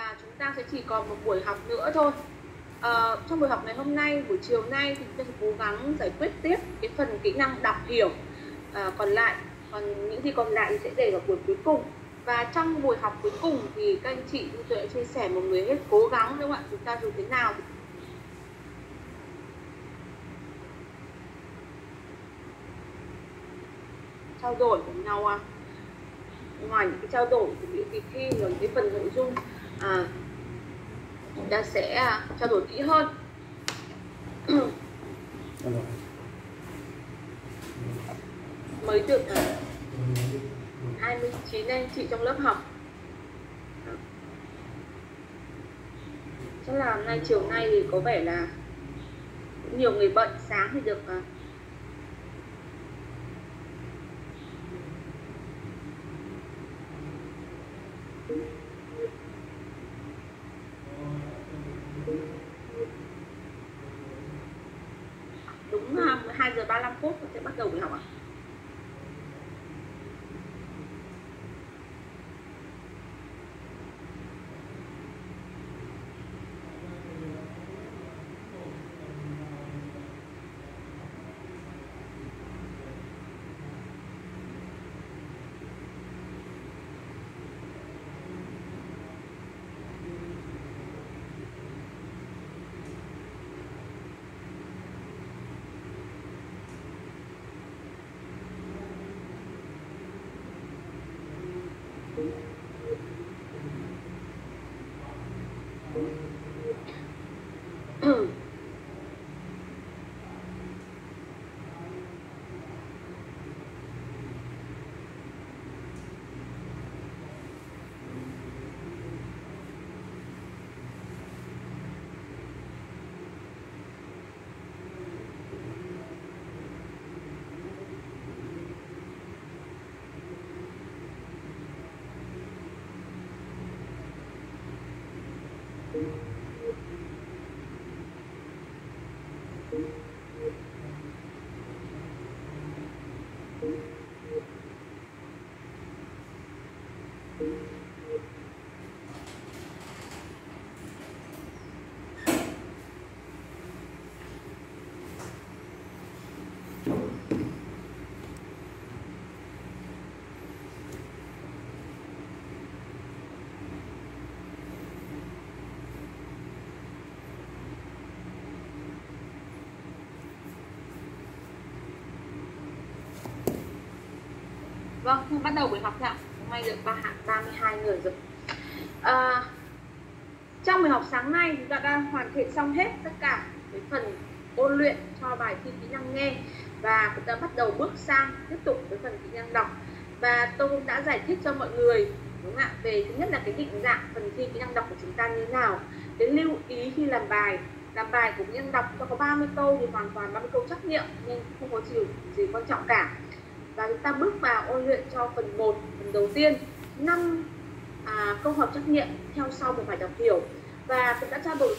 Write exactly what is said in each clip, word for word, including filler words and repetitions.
và chúng ta sẽ chỉ còn một buổi học nữa thôi. À, trong buổi học ngày hôm nay, buổi chiều nay thì chúng ta sẽ cố gắng giải quyết tiếp cái phần kỹ năng đọc hiểu à, còn lại, còn những gì còn lại thì sẽ để vào buổi cuối cùng. Và trong buổi học cuối cùng thì các anh chị như tôi đã chia sẻ, một người hết cố gắng, đúng không ạ? Chúng ta dù thế nào thì trao đổi cùng nhau à. Ngoài những cái trao đổi của những kỳ thi rồi cái phần nội dung à, chúng ta sẽ à, trao đổi kỹ hơn. Mới được à, hai mươi chín anh chị trong lớp học. Chắc là hôm nay chiều nay thì có vẻ là cũng nhiều người bận, sáng thì được à, đúng hai giờ ba mươi lăm phút sẽ bắt đầu buổi học ạ. Vâng, bắt đầu buổi học ạ. Hôm nay được ba mươi hai người rồi. À, trong buổi học sáng nay chúng ta đã hoàn thiện xong hết tất cả cái phần ôn luyện cho bài thi kỹ năng nghe, và chúng ta bắt đầu bước sang tiếp tục với phần kỹ năng đọc. Và tôi cũng đã giải thích cho mọi người, đúng không ạ, về thứ nhất là cái định dạng phần thi kỹ năng đọc của chúng ta như thế nào, cái lưu ý khi làm bài. Làm bài của kỹ năng đọc chúng ta có ba mươi câu thì hoàn toàn ba mươi câu trắc nghiệm nên không có gì, gì quan trọng cả. Và chúng ta bước vào ôn luyện cho phần một, phần đầu tiên, năm à, câu hỏi trắc nghiệm theo sau một bài đọc hiểu. Và cũng đã trao đổi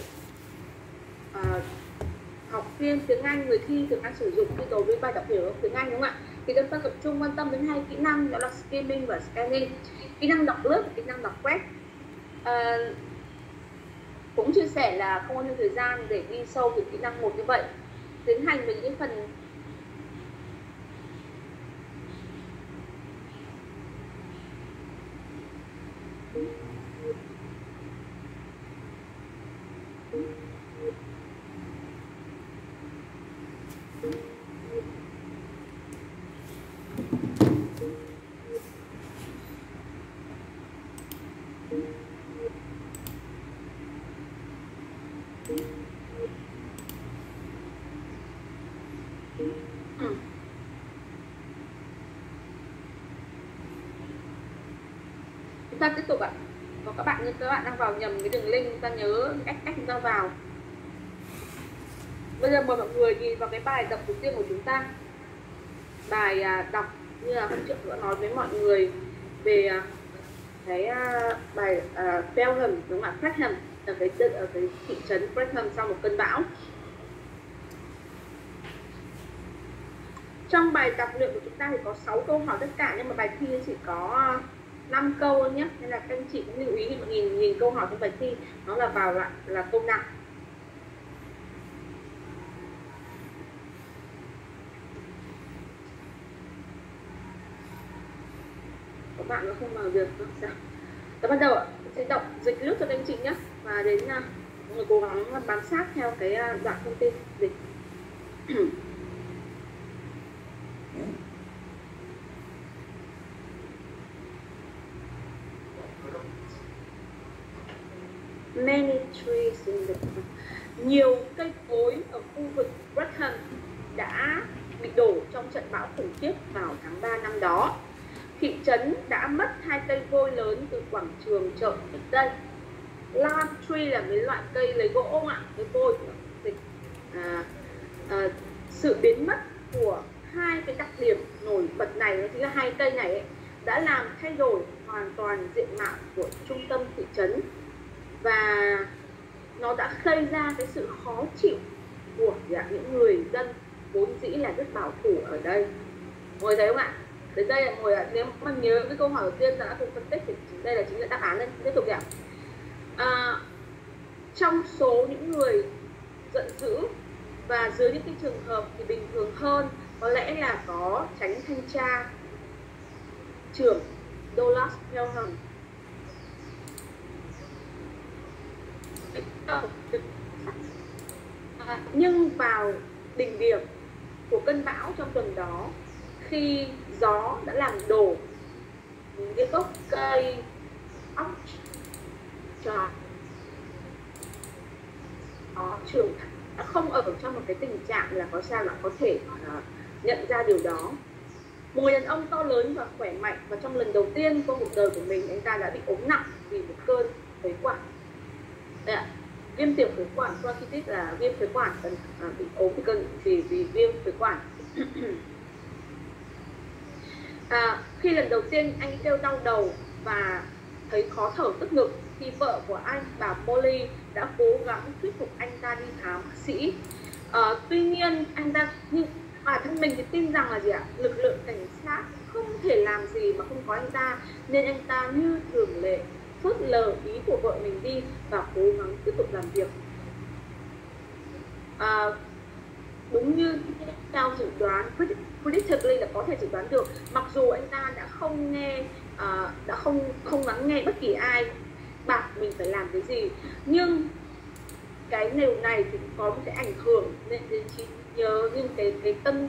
à, học viên tiếng Anh, người thi thường đang sử dụng khi đối với bài đọc hiểu tiếng Anh, đúng không ạ? Thì chúng ta tập trung quan tâm đến hai kỹ năng, đó là skimming và scanning, kỹ năng đọc lướt và kỹ năng đọc quét. À, cũng chia sẻ là không có nhiều thời gian để đi sâu từ kỹ năng một như vậy, tiến hành với những phần ta tiếp tục ạ. Có các bạn như các bạn đang vào nhầm cái đường link, chúng ta nhớ cách cách chúng ta vào. Bây giờ mời mọi người nhìn vào cái bài đọc đầu tiên của chúng ta. Bài à, đọc như là hôm trước đã nói với mọi người về à, cái à, bài à, Pelham, đúng không ạ? Pelham ở cái ở cái thị trấn Pelham sau một cơn bão. Trong bài đọc luyện của chúng ta thì có sáu câu hỏi tất cả, nhưng mà bài thi chỉ có năm câu nhé, nên là các anh chị cũng lưu ý khi mà nhìn nhìn câu hỏi trong bài thi nó là vào lại là câu nặng. Các bạn nó không vào được không sao? Tôi bắt đầu ạ, sẽ đọc dịch nước cho các anh chị nhé, và đến uh, mọi người cố gắng bám sát theo cái uh, đoạn thông tin dịch. Many trees in the... Nhiều cây cối ở khu vực Brighton đã bị đổ trong trận bão khủng khiếp vào tháng ba năm đó. Thị trấn đã mất hai cây vôi lớn từ quảng trường chợ trước đây. Lime tree là mấy loại cây lấy gỗ không ạ? Cái vôi à, à, sự biến mất của hai cái đặc điểm nổi bật này, đó chính là hai cây này ấy, đã làm thay đổi hoàn toàn diện mạo của trung tâm thị trấn, và nó đã gây ra cái sự khó chịu của những người dân vốn dĩ là rất bảo thủ ở đây. Mọi người thấy không ạ? Đến đây là mọi người, nếu mà nhớ cái câu hỏi đầu tiên đã cùng phân tích thì đây là chính là đáp án. Lên tiếp tục ạ. À, trong số những người giận dữ và dưới những cái trường hợp thì bình thường hơn, có lẽ là có tránh thanh tra trưởng Douglas Pelham. À, nhưng vào đỉnh điểm của cơn bão trong tuần đó, khi gió đã làm đổ những cái gốc cây óc tròn, trưởng đã không ở trong một cái tình trạng là có sao là có thể uh, nhận ra điều đó. Một người đàn ông to lớn và khỏe mạnh, và trong lần đầu tiên trong cuộc đời của mình anh ta đã bị ốm nặng vì một cơn phế quản. Đây ạ, viêm tiểu phế quản, bronchitis là viêm phế quản, à, bị ốm vì cơn vì vì viêm phế quản. À, khi lần đầu tiên anh kêu đau đầu và thấy khó thở tức ngực, thì vợ của anh, bà Molly, đã cố gắng thuyết phục anh ta đi khám bác sĩ. À, tuy nhiên anh ta, nhưng bản thân mình thì tin rằng là gì ạ? Lực lượng cảnh sát không thể làm gì mà không có anh ta, nên anh ta như thường lệ phớt lờ ý của vợ mình đi và cố gắng tiếp tục làm việc. À, đúng như theo dự đoán, predictably là có thể dự đoán được, mặc dù anh ta đã không nghe, uh, đã không không lắng nghe bất kỳ ai bảo mình phải làm cái gì, nhưng cái điều này thì có một cái ảnh hưởng nên đến trí nhớ, nhưng cái cái tâm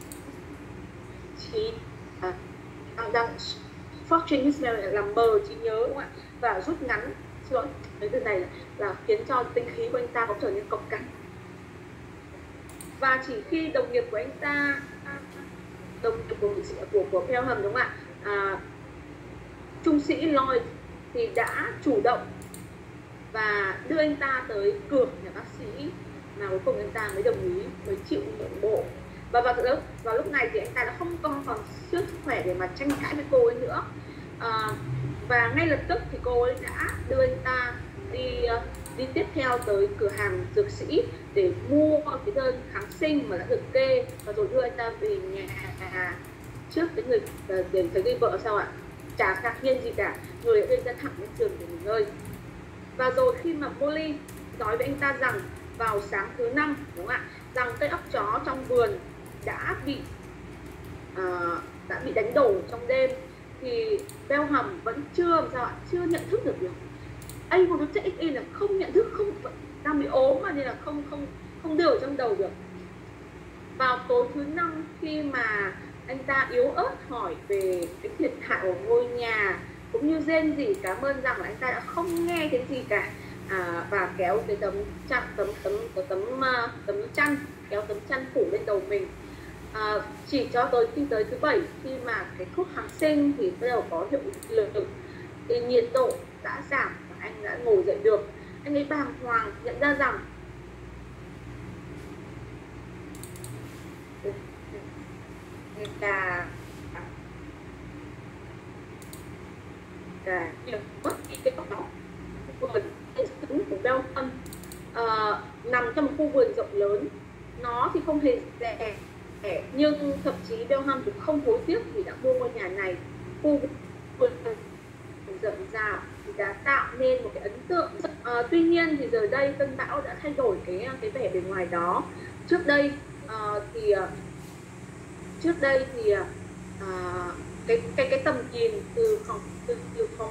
trí à, đang fortune làm mờ trí nhớ, đúng không ạ, và rút ngắn, xin lỗi, cái từ này là, là khiến cho tinh khí của anh ta có trở nên cộc cằn. Và chỉ khi đồng nghiệp của anh ta, đồng nghiệp của của của Pelham, đúng không ạ, à, trung sĩ Lloyd thì đã chủ động và đưa anh ta tới cửa nhà bác sĩ, mà cuối cùng anh ta mới đồng ý, mới chịu nhượng bộ. Và vào lúc, vào lúc này thì anh ta đã không còn còn sức khỏe để mà tranh cãi với cô ấy nữa. À, và ngay lập tức thì cô ấy đã đưa anh ta đi đi tiếp theo tới cửa hàng dược sĩ để mua cái đơn kháng sinh mà đã được kê, và rồi đưa anh ta về nhà trước cái người để thấy người vợ sao ạ, chả ngạc nhiên gì cả, người đã đưa ra thẳng lên giường để nghỉ ngơi. Và rồi khi mà Molly nói với anh ta rằng vào sáng thứ năm, đúng không ạ, rằng cây óc chó trong vườn đã bị uh, đã bị đánh đổ trong đêm, thì Pelham vẫn chưa sao ạ, chưa nhận thức được điều. Anh một check in là không nhận thức, không đang bị ốm mà, nên là không không không đưa ở trong đầu được. Vào tối thứ năm, khi mà anh ta yếu ớt hỏi về cái thiệt hại của ngôi nhà, cũng như rên rỉ cảm ơn rằng là anh ta đã không nghe thấy gì cả, à, và kéo cái tấm chăn tấm tấm tấm tấm, tấm chăn kéo tấm chăn phủ lên đầu mình. À, chỉ cho tới khi tới thứ bảy, khi mà cái thuốc kháng sinh thì bắt đầu có hiệu lực, thì nhiệt độ đã giảm và anh đã ngồi dậy được. Anh ấy bàng hoàng nhận ra rằng là là mất cái góc đó vườn của Pelham, uh, nằm trong một khu vườn rộng lớn. Nó thì không hề rẻ, nhưng thậm chí Pelham cũng không hối tiếc vì đã mua ngôi nhà này. Khu vườn rậm rạp thì đã tạo nên một cái ấn tượng. À, tuy nhiên thì giờ đây cơn bão đã thay đổi cái cái vẻ bề ngoài đó. Trước đây à, thì trước đây thì à, cái cái cái tầm nhìn từ phòng từ, từ phòng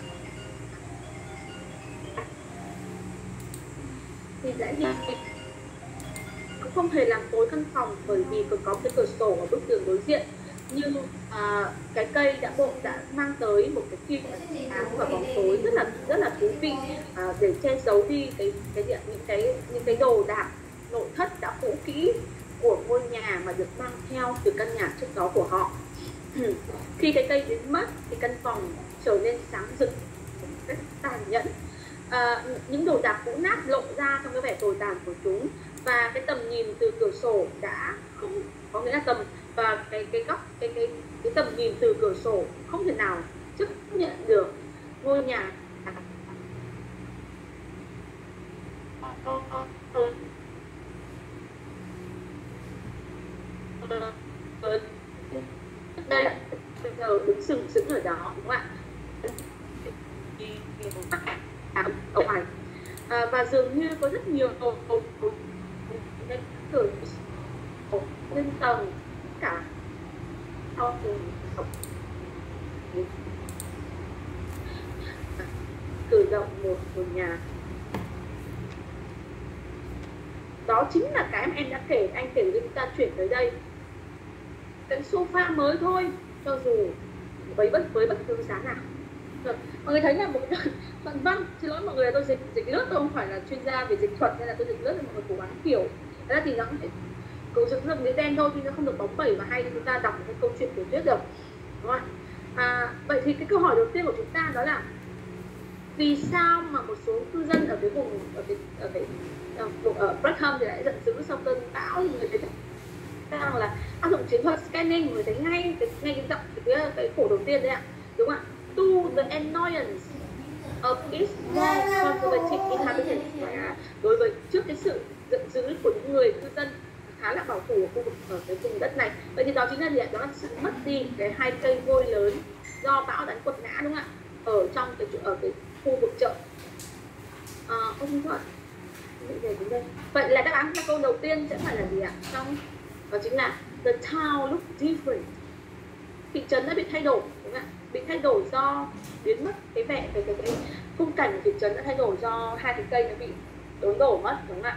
thì đã hiện cũng không thể làm tối căn phòng, bởi vì còn có cái cửa sổ ở bức tường đối diện. Nhưng à, cái cây đã bộ đã mang tới một cái phim sáng và bóng tối rất là rất là thú vị, à, để che giấu đi cái cái những cái những cái đồ đạc nội thất đã cũ kỹ của ngôi nhà mà được mang theo từ căn nhà trước đó của họ. Khi cái cây biến mất thì căn phòng trở nên sáng rực một cách tàn nhẫn. À, những đồ đạc cũ nát lộ ra trong cái vẻ tồi tàn của chúng, và cái tầm nhìn từ cửa sổ đã không có nghĩa là tầm và cái cái góc cái cái cái tầm nhìn từ cửa sổ không thể nào chấp nhận được ngôi nhà đây bây giờ đứng sừng sững ở đó, đúng không ạ? À, ở ngoài à, và dường như có rất nhiều tổ tổ cửa lên tầng cả sau cùng cử động một ngôi nhà. Đó chính là cái mà em đã kể, anh kể với chúng ta chuyển tới đây. Cái sofa mới thôi, cho dù với bất với bất cứ giá nào. Rồi, mọi người thấy là một cái đoạn văn, xin lỗi mọi người, tôi dịch dịch lướt, tôi không phải là chuyên gia về dịch thuật nên là tôi dịch lướt thì mọi người cố gắng hiểu. Thế là thì nó cũng phải cố gắng được nghĩa đen thôi, thì nó không được bóng bẩy và hay thì chúng ta đọc một cái câu chuyện tiểu thuyết được, đúng không? À, vậy thì cái câu hỏi đầu tiên của chúng ta đó là vì sao mà một số cư dân ở cái vùng ở cái ở cái ở, ở Brighton thì lại giận dữ sau cơn bão, thì người thấy rằng là áp dụng chiến thuật scanning, người thấy ngay cái ngay cái giọng cái, cái khổ đầu tiên đấy ạ, đúng không ạ? To the annoyance of its more conservative inhabitants, đối với trước cái sự giận dữ của những người cư dân khá là bảo thủ ở khu vực ở cái vùng đất này. Vậy thì đó chính là gì ạ? Đó là sự mất đi cái hai cây vôi lớn do bão đánh quật ngã, đúng không ạ? Ở trong cái ở cái khu vực chợ. À, không thôi. Vậy là đáp án cho câu đầu tiên sẽ phải là gì ạ? Trong đó chính là the town looked different. Thị trấn đã bị thay đổi, đúng không ạ? Bị thay đổi do biến mất cái vẻ cái cái, cái khung cảnh của thị trấn đã thay đổi do hai cái cây nó bị đốn đổ mất, đúng không ạ?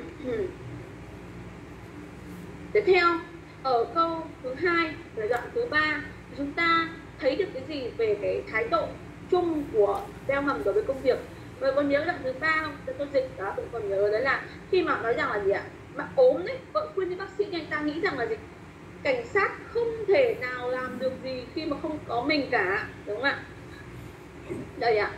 Tiếp theo ở câu thứ hai là đoạn thứ ba, chúng ta thấy được cái gì về cái thái độ chung của Pelham đối với công việc? Và còn nhớ đoạn thứ ba không? Tôi dịch đó, tôi còn nhớ đấy là khi mà nói rằng là gì ạ? Bạn ốm đấy, vợ khuyên với bác sĩ, anh ta nghĩ rằng là gì? Cảnh sát không thể nào làm được gì khi mà không có mình cả, đúng không ạ? Đây ạ.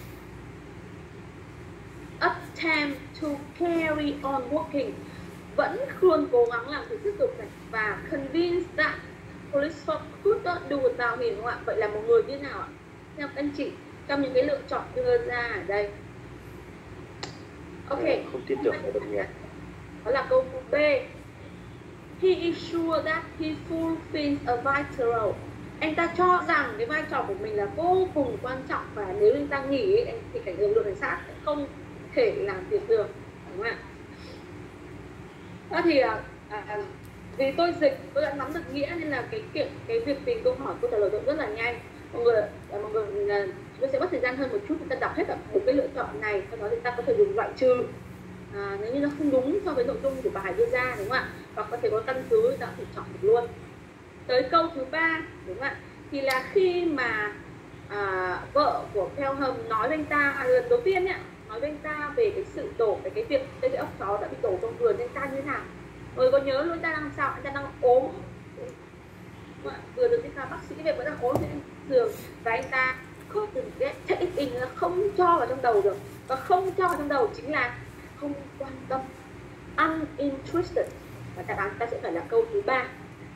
Attempt to carry on working, vẫn luôn cố gắng làm việc tiếp tục này, và convince that police could not do without him, đúng không ạ? Vậy là một người như nào ạ? Theo anh chị, trong những cái lựa chọn đưa ra ở đây. Ok. Không tin tưởng vào đồng nghiệp. Đó là câu B. He is sure that he fulfills a vital role. Anh ta cho rằng cái vai trò của mình là vô cùng quan trọng, và nếu anh ta nghỉ ấy, thì cảnh lực lượng cảnh sát không thể làm việc được, đúng không ạ? Đó thì à, à, vì tôi dịch, tôi đã nắm được nghĩa nên là cái kiện cái việc tìm câu hỏi câu trả lời tôi rất là nhanh. Mọi người, à, mọi người là tôi sẽ mất thời gian hơn một chút, chúng ta đọc hết cả một cái lựa chọn này, sau đó chúng ta có thể dùng loại trừ à, nếu như nó không đúng so với nội dung của bài đưa ra, đúng không ạ? Hoặc có thể có căn cứ ta có thể chọn được luôn. Tới câu thứ ba, đúng không ạ? Thì là khi mà à, vợ của Pelham nói với anh ta à, lần đầu tiên ấy, nói với anh ta về cái sự đổ cái cái việc cái, cái ốc chó đã bị đổ trong vườn, anh ta như thế nào? Rồi có nhớ luôn, anh ta đang sao? Anh ta đang ốm, vừa được đi khám bác sĩ về, vẫn đang ốm trên giường, và anh ta không từng get take it in, là không cho vào trong đầu được, và không cho vào trong đầu chính là không quan tâm, uninterested, và đáp án ta sẽ phải là câu thứ ba.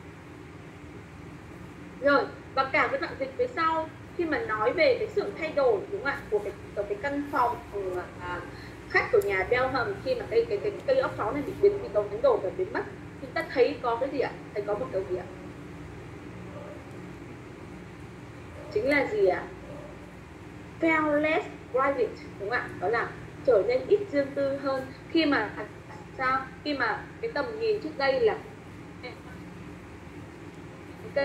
Rồi, và cả cái đoạn dịch phía sau khi mà nói về cái sự thay đổi, đúng không ạ, của cái, của cái căn phòng của à, khách của nhà Pelham khi mà cái cái cái cây ốc chó này bị biến bị đổ đánh đổ và biến mất, chúng ta thấy có cái gì ạ? Thấy có một điều gì ạ? Chính là gì ạ? feel less private, đúng không ạ? Đó là trở nên ít riêng tư hơn. Khi mà sao? Khi mà cái tầm nhìn trước đây là cái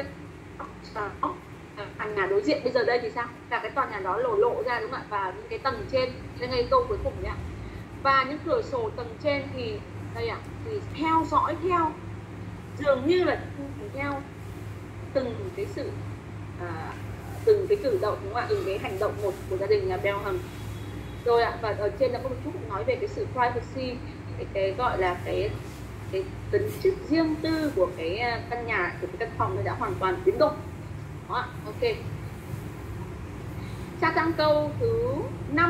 tòa nhà đối diện, bây giờ đây thì sao? Cả cái tòa nhà đó lộ lộ ra, đúng không ạ? Và những cái tầng trên, đây ngay câu cuối cùng nhé. Và những cửa sổ tầng trên thì đây ạ, à, thì theo dõi theo, dường như là theo từng cái sự à, từng cái cử động, đúng không ạ? Từng cái hành động một của gia đình nhà Pelham. Rồi ạ, à, và ở trên là có một chút cũng nói về cái sự privacy, cái, cái gọi là cái cái tính chất riêng tư của cái căn nhà, của cái căn phòng này đã hoàn toàn biến đổi. Đó, ok. Sang sang câu thứ năm.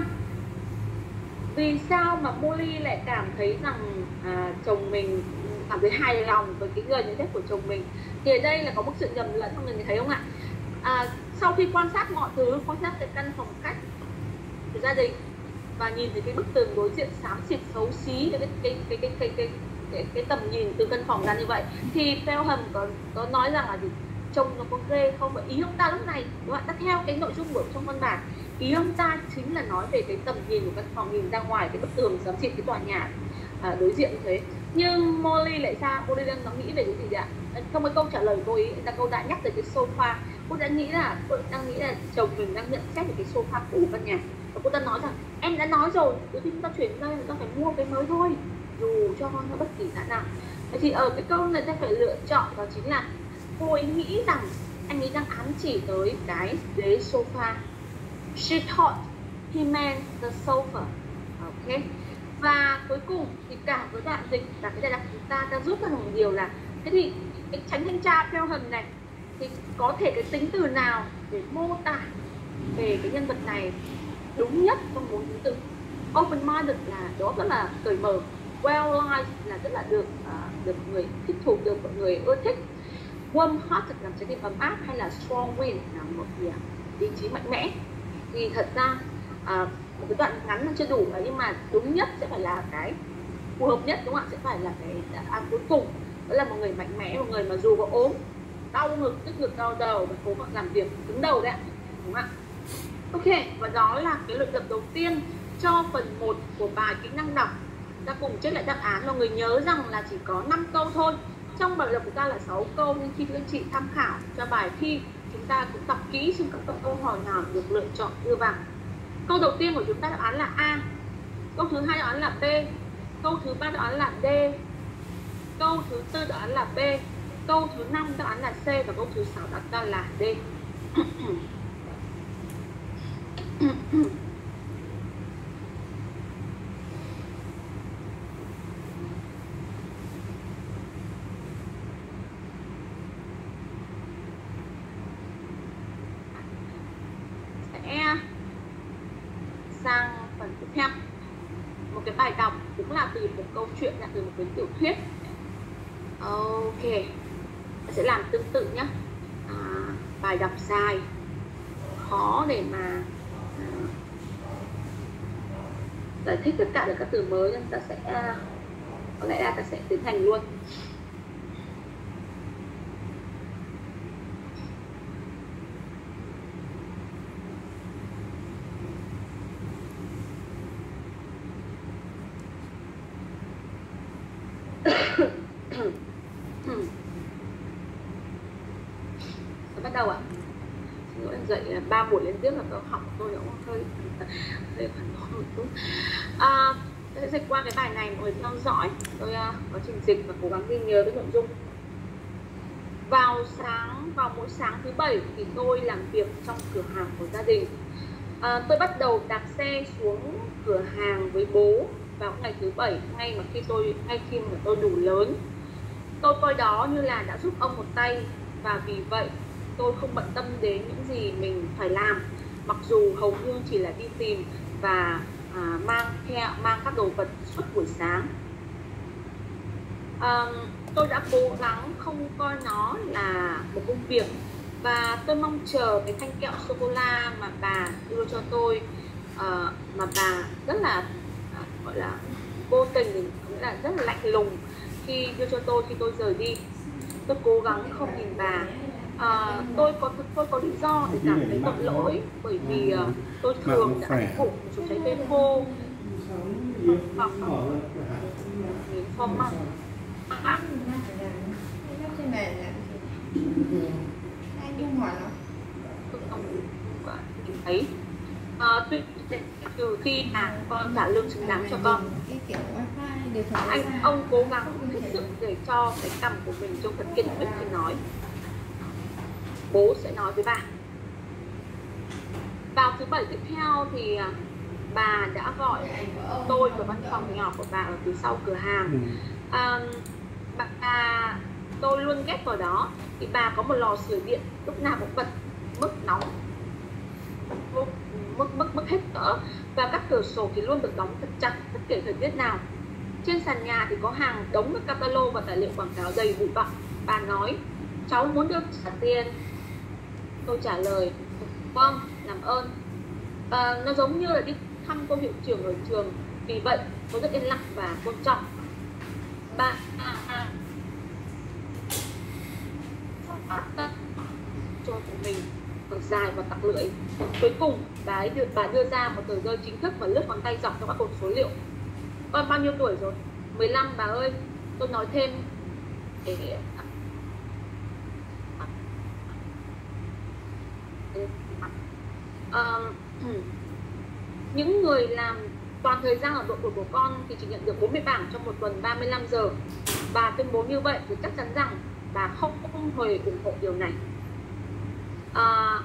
Vì sao mà Molly lại cảm thấy rằng à, chồng mình cảm thấy hài lòng với cái người nhận xét của chồng mình? Thì ở đây là có một sự nhầm lẫn, mọi người thấy không ạ? À, sau khi quan sát mọi thứ, quan sát cái căn phòng khách của gia đình và nhìn thấy cái bức tường đối diện xám xịt xấu xí, cái cái cái cái cái cái, cái, cái, cái tầm nhìn từ căn phòng ra như vậy, thì Pelham có có nói rằng là gì? Chồng nó có ghê không? Và ý ông ta lúc này, các bạn ta theo cái nội dung của trong văn bản, ý ông ta chính là nói về cái tầm nhìn của căn phòng, nhìn ra ngoài cái bức tường xám xịt cái tòa nhà à, đối diện như thế. Nhưng Molly lại sao? Molly đang nó nghĩ về cái gì ạ? Trong cái câu trả lời cô ý là cô đã nhắc tới cái sofa. Cô đã nghĩ là cô đang nghĩ là chồng mình đang nhận xét về cái sofa cũ của căn nhà, và cô ta nói rằng em đã nói rồi, từ khi chúng ta chuyển đây chúng ta phải mua cái mới thôi, dù cho nó bất kỳ giá nào. Vậy thì ở cái câu này ta phải lựa chọn, đó chính là cô ấy nghĩ rằng anh ấy đang ám chỉ tới cái ghế sofa. She thought he meant the sofa. Ok. Và cuối cùng thì cả với đoạn dịch và cái này là chúng ta đã rút ra một điều là thế thì cái tránh thanh tra Pelham này thì có thể cái tính từ nào để mô tả về cái nhân vật này đúng nhất trong bốn tính từ. Open-minded là đó rất là cởi mở, well-liked là rất là được uh, được người thích thú, được mọi người ưa thích, warm-hearted làm trái tim ấm áp, hay là strong-willed là một ý chí mạnh mẽ. Thì thật ra uh, một cái đoạn ngắn nó chưa đủ, nhưng mà đúng nhất sẽ phải là cái phù hợp nhất, đúng không ạ? Sẽ phải là cái à, cuối cùng, đó là một người mạnh mẽ, một người mà dù có ốm, đau ngực, tức ngực, đau đầu, mà cố gắng làm việc cứng đầu đấy ạ, đúng không ạ? Ok, và đó là cái luyện tập đầu tiên cho phần một của bài kỹ năng đọc. Ta cùng check lại đáp án, và người nhớ rằng là chỉ có năm câu thôi. Trong bài đọc của ta là sáu câu, nhưng khi các anh chị tham khảo cho bài thi, chúng ta cũng đọc kỹ xem các câu hỏi nào được lựa chọn đưa vào. Câu đầu tiên của chúng ta đáp án là A, câu thứ hai đáp án là B, câu thứ ba đáp án là D, câu thứ tư đáp án là B, câu thứ năm đáp án là C, và câu thứ sáu đáp án là D. Sẽ sang phần tiếp theo, một cái bài đọc cũng là từ một câu chuyện, là từ một cái tiểu thuyết. Ok, sẽ làm tương tự nhé. À, bài đọc dài, khó để mà à, giải thích tất cả được các từ mới, nên ta sẽ có lẽ là ta sẽ tiến hành luôn. Bắt đầu ạ. Xin lỗi, em dạy ba buổi liên tiếp là tôi học tôi cũng hơi hơi phản đối một chút. À, tôi sẽ dịch qua cái bài này, mọi người theo dõi. Tôi uh, có trình dịch và cố gắng ghi nhớ cái nội dung. Vào sáng, vào mỗi sáng thứ bảy thì tôi làm việc trong cửa hàng của gia đình. À, tôi bắt đầu đạp xe xuống cửa hàng với bố vào ngày thứ bảy, ngay mà khi tôi ngay khi mà tôi đủ lớn. Tôi coi đó như là đã giúp ông một tay, và vì vậy tôi không bận tâm đến những gì mình phải làm, mặc dù hầu như chỉ là đi tìm và à, mang theo mang các đồ vật suốt buổi sáng. À, tôi đã cố gắng không coi nó là một công việc, và tôi mong chờ cái thanh kẹo sô cô la mà bà đưa cho tôi, à, mà bà rất là à, gọi là vô tình, nghĩa là rất là lạnh lùng khi đưa cho tôi khi tôi rời đi. Tôi cố gắng không nhìn bà, À, tôi có tôi có lý do để cảm thấy tội lỗi, bởi vì uh, tôi thường đã ăn vụng một số trái cây khô hoặc miếng phô mai. Ấy à, tuy từ khi mà con trả lương xứng đáng cho con, anh ông cố gắng hết sức để cho cái cằm của mình trông thật kiên quyết khi nói. Bố sẽ nói với bà. Vào thứ bảy tiếp theo thì bà đã gọi tôi vào văn phòng nhỏ của bà ở phía sau cửa hàng. À, bà tôi luôn ghép vào đó thì bà có một lò sưởi điện lúc nào cũng bật mức nóng mức mức mức hết cỡ, và các cửa sổ thì luôn được đóng thật chặt bất kể thời tiết nào. Trên sàn nhà thì có hàng đống các catalog và tài liệu quảng cáo đầy bụi bặm. Bà nói cháu muốn được trả tiền. Tôi trả lời vâng, làm ơn. À, nó giống như là đi thăm cô hiệu trưởng ở trường, vì vậy tôi rất yên lặng và tôn trọng. Bà à, à. cho của mình thật dài và tặc lưỡi. Cuối cùng bà ấy đưa, bà đưa ra một tờ rơi chính thức và lướt ngón tay dọc theo các cột số liệu. Con bao nhiêu tuổi rồi? mười lăm bà ơi. Tôi nói thêm để à, những người làm toàn thời gian ở độ tuổi của con thì chỉ nhận được bốn mươi bảng trong một tuần ba mươi lăm giờ. Bà tuyên bố như vậy thì chắc chắn rằng bà không không hề ủng hộ điều này. À,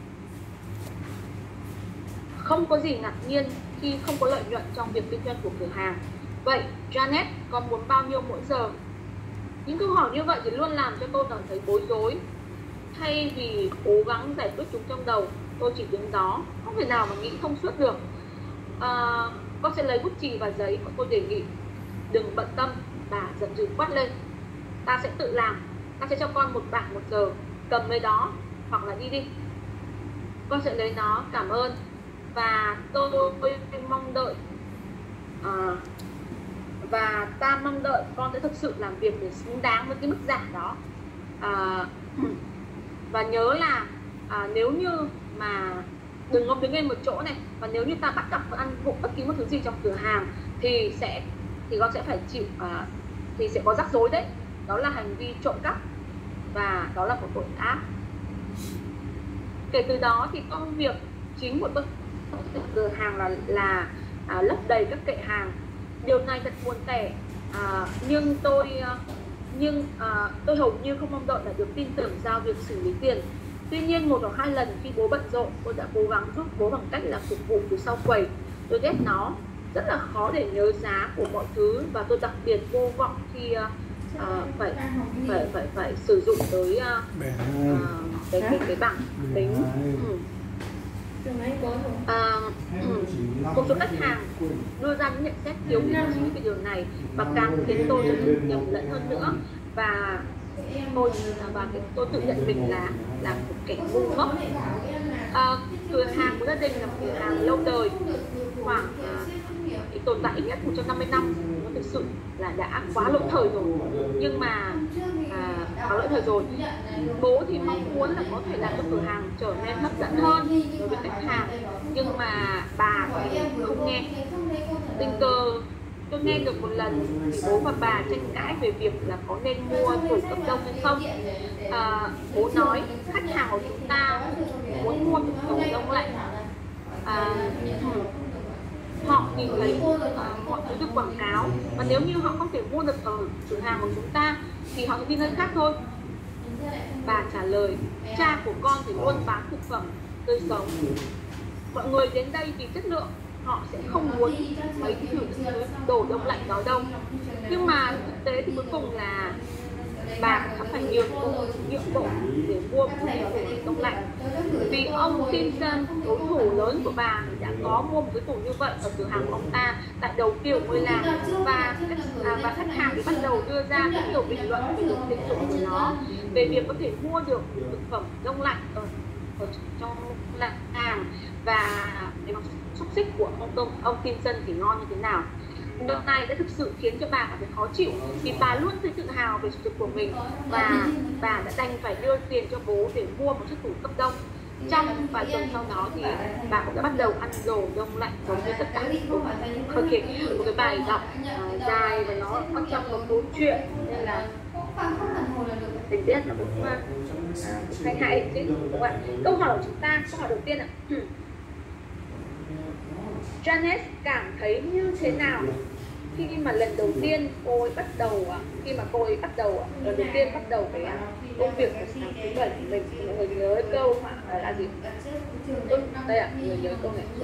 không có gì ngạc nhiên khi không có lợi nhuận trong việc kinh doanh của cửa hàng. Vậy Janet, con muốn bao nhiêu mỗi giờ? Những câu hỏi như vậy thì luôn làm cho tôi cảm thấy bối rối. Thay vì cố gắng giải quyết chúng trong đầu, tôi chỉ đứng đó, không thể nào mà nghĩ thông suốt được. À, con sẽ lấy bút chì và giấy và tôi đề nghị. Đừng bận tâm, bà giận dữ quát lên. Ta sẽ tự làm, ta sẽ cho con một bảng một giờ, cầm lấy đó hoặc là đi đi. Con sẽ lấy nó, cảm ơn. Và tôi, tôi mong đợi à, và ta mong đợi con sẽ thực sự làm việc để xứng đáng với cái mức giảm đó. À, và nhớ là à, nếu như mà đừng ngốc đứng yên một chỗ này, và nếu như ta bắt gặp ăn vụng bất kỳ một thứ gì trong cửa hàng thì sẽ thì con sẽ phải chịu à, thì sẽ có rắc rối đấy. Đó là hành vi trộm cắp và đó là một tội ác. Kể từ đó thì công việc chính của tôi cửa hàng là là à, lấp đầy các kệ hàng. Điều này thật buồn tẻ, à, nhưng tôi nhưng à, tôi hầu như không mong đợi là được tin tưởng giao việc xử lý tiền. Tuy nhiên một hoặc hai lần khi bố bận rộn, tôi đã cố gắng giúp bố bằng cách là phục vụ từ sau quầy. Tôi ghét nó, rất là khó để nhớ giá của mọi thứ, và tôi đặc biệt vô vọng khi uh, phải phải phải phải sử dụng tới uh, uh, cái cái cái bảng tính. Ừ. À, ừ. Một số khách hàng đưa ra những nhận xét thiếu lý trí về điều này và càng khiến tôi trở nên nhầm lẫn hơn nữa, và tôi và cái, tôi tự nhận mình là là một kẻ ngu ngốc. À, cửa hàng của gia đình là một cửa hàng lâu đời, khoảng uh, tồn tại ít nhất một trăm năm mươi năm. Nó thực sự là đã quá lỗi thời rồi, nhưng mà à, quá lỗi thời rồi. Bố thì mong muốn là có thể làm cho cửa hàng trở nên hấp dẫn hơn đối với khách hàng, nhưng mà bà thì không nghe. Tình cờ tôi nghe được một lần thì bố và bà tranh cãi về việc là có nên mua tủ cấp đông hay không. À, bố nói khách hàng của chúng ta muốn mua tủ đông lạnh. À, họ nhìn thấy uh, mọi thứ được quảng cáo, và nếu như họ không thể mua được ở cửa hàng của chúng ta thì họ sẽ đi nơi khác thôi. Bà trả lời, cha của con thì luôn bán thực phẩm tươi sống. Mọi người đến đây vì chất lượng, họ sẽ không muốn mấy cái thử đồ đông lạnh đó đâu. Nhưng mà thực tế thì cuối cùng là bà cũng phải nhượng bộ, nhượng bộ để mua một cái tủ đông lạnh. Vì ông Simpson, đối thủ lớn của bà, đã có mua một cái tủ như vậy ở cửa hàng của ông ta tại đầu kia của ngôi làng, và à, và khách hàng thì bắt đầu đưa ra rất nhiều bình luận về độ tiện dụng của nó, về việc có thể mua được thực phẩm đông lạnh ở, ở trong làng hàng, và để xúc xích của ông ông Simpson thì ngon như thế nào. Điều này đã thực sự khiến cho bà cảm thấy khó chịu vì bà luôn thấy tự hào về sở thích của mình và bà đã đành phải đưa tiền cho bố để mua một chiếc tủ cấp đông. Trong vài tuần sau đó thì bà cũng đã bắt đầu ăn đồ đông lạnh giống như tất cả cùng. Ok, một cái bài đọc uh, dài và nó có trong một câu chuyện nên là tình tiết là cũng uh, hay hay chứ đúng không ạ? Câu hỏi của chúng ta, câu hỏi đầu tiên ạ. Janet cảm thấy như thế nào khi mà lần đầu tiên cô ấy bắt đầu khi mà cô ấy bắt đầu lần đầu tiên bắt đầu cái công việc của sáng thứ bảy của mình? Mọi người nhớ câu mà là gì? Tôi, đây ạ, mọi người nhớ câu này.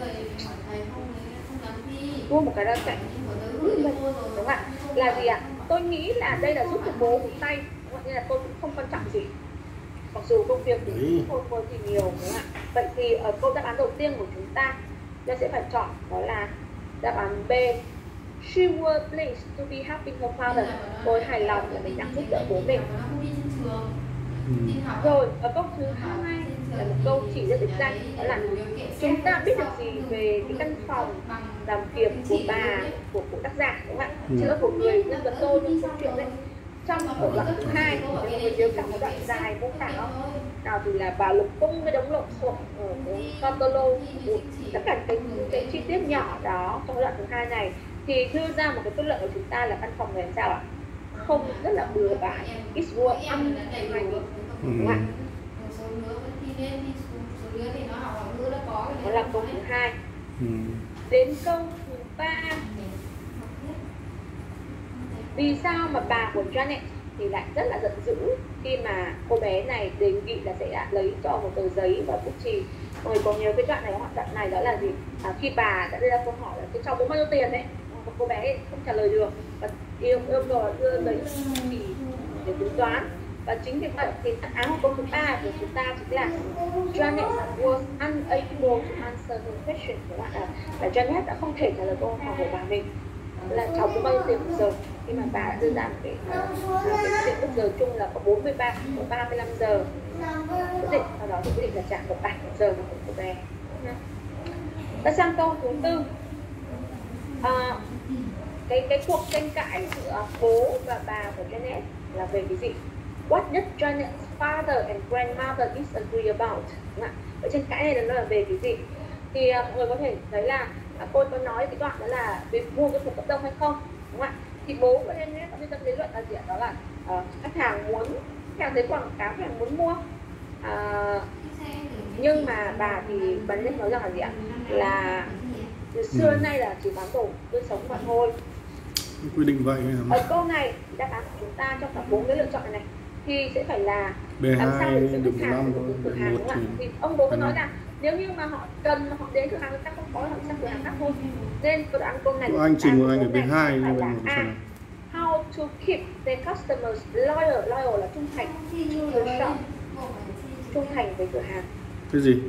Mua một cái ra cảnh đúng không ạ? Là gì ạ? Tôi nghĩ là đây là giúp cho bố một tay, nên là tôi cũng không quan trọng gì. Mặc dù công việc thì không có gì nhiều đúng không ạ? Vậy thì ở câu đáp án đầu tiên của chúng ta ta sẽ phải chọn đó là đáp án B. She was pleased to be helping her father. Cô ấy hài lòng là mình đang giúp đỡ bố mình. Ừ. Rồi ở câu thứ hai là một câu chỉ rất đích danh, đó là chúng ta biết được gì về cái căn phòng làm việc của bà của của tác giả đúng không ạ? Ừ. Chữa của người nhân vật tôi trong câu chuyện đấy. Trong ở đoạn thứ hai thì mọi người nhớ cả một đoạn dài mô tả không? Nào thì là bà lục tung với đống lộn xộn ở cái Contolo, tất cả cái, cái chi tiết nhỏ đó trong đoạn thứ hai này thì đưa ra một cái kết luận của chúng ta là căn phòng này làm sao ạ? Không rất là bừa bãi, ít vua âm hay đúng không ạ? Đó là câu thứ hai. Ừ. Đến câu thứ ba. Vì sao mà bà của Janet thì lại rất là giận dữ khi mà cô bé này đề nghị là sẽ lấy cho một tờ giấy và bút chì. Mọi người còn nhớ cái đoạn này không? Đoạn này đó là gì? À, khi bà đã đưa ra câu hỏi là cái cháu bố bao nhiêu tiền đấy, và cô bé không trả lời được và yêu yêu cầu đưa giấy bút chì để tính toán. Và chính vì vậy thì đáp án của câu thứ ba của chúng ta chính là Janet was unable to answer the question. Các bạn là, là Janet đã không thể trả lời câu hỏi của bà mình là cháu có bao nhiêu tiền một giờ, khi mà bà đã đưa ra một cái cái định giờ chung là có bốn mươi ba có ba mươi lăm giờ quyết định, sau đó thì quyết định là trả một bảy giờ của cô bé. Ta sang câu thứ tư. À, cái cái cuộc tranh cãi giữa bố và bà của Janet là về cái gì? What did Janet's father and grandmother disagree about? Vậy tranh cãi này nó là về cái gì? Thì uh, mọi người có thể thấy là uh, cô có nói cái đoạn đó là về mua cái tủ cấp đông hay không, đúng không ạ? Thì bố của Janet có tâm lý luận là gì ạ? Đó là uh, khách hàng muốn, khách hàng thấy quảng cáo, khách hàng muốn mua. Uh, nhưng mà bà thì bà Janet nói rằng là gì ạ? Là từ xưa ừ. nay là chỉ bán đồ tươi sống mà thôi. Quy định vậy. Ở câu này đáp án của chúng ta trong cả bốn cái lựa chọn này, này thì sẽ phải là B hai, làm sao để được khách hàng của cửa hàng đúng không ạ? Thì ông bố có nói là nếu như mà họ cần họ đến cửa hàng người ta không có, họ sang cửa hàng khác thôi. Nên tôi đã ăn câu này. Anh trình của anh ở B hai nhưng mà A. How to keep the customers loyal, loyal là trung thành, to the shop, trung thành với cửa hàng. Cái gì?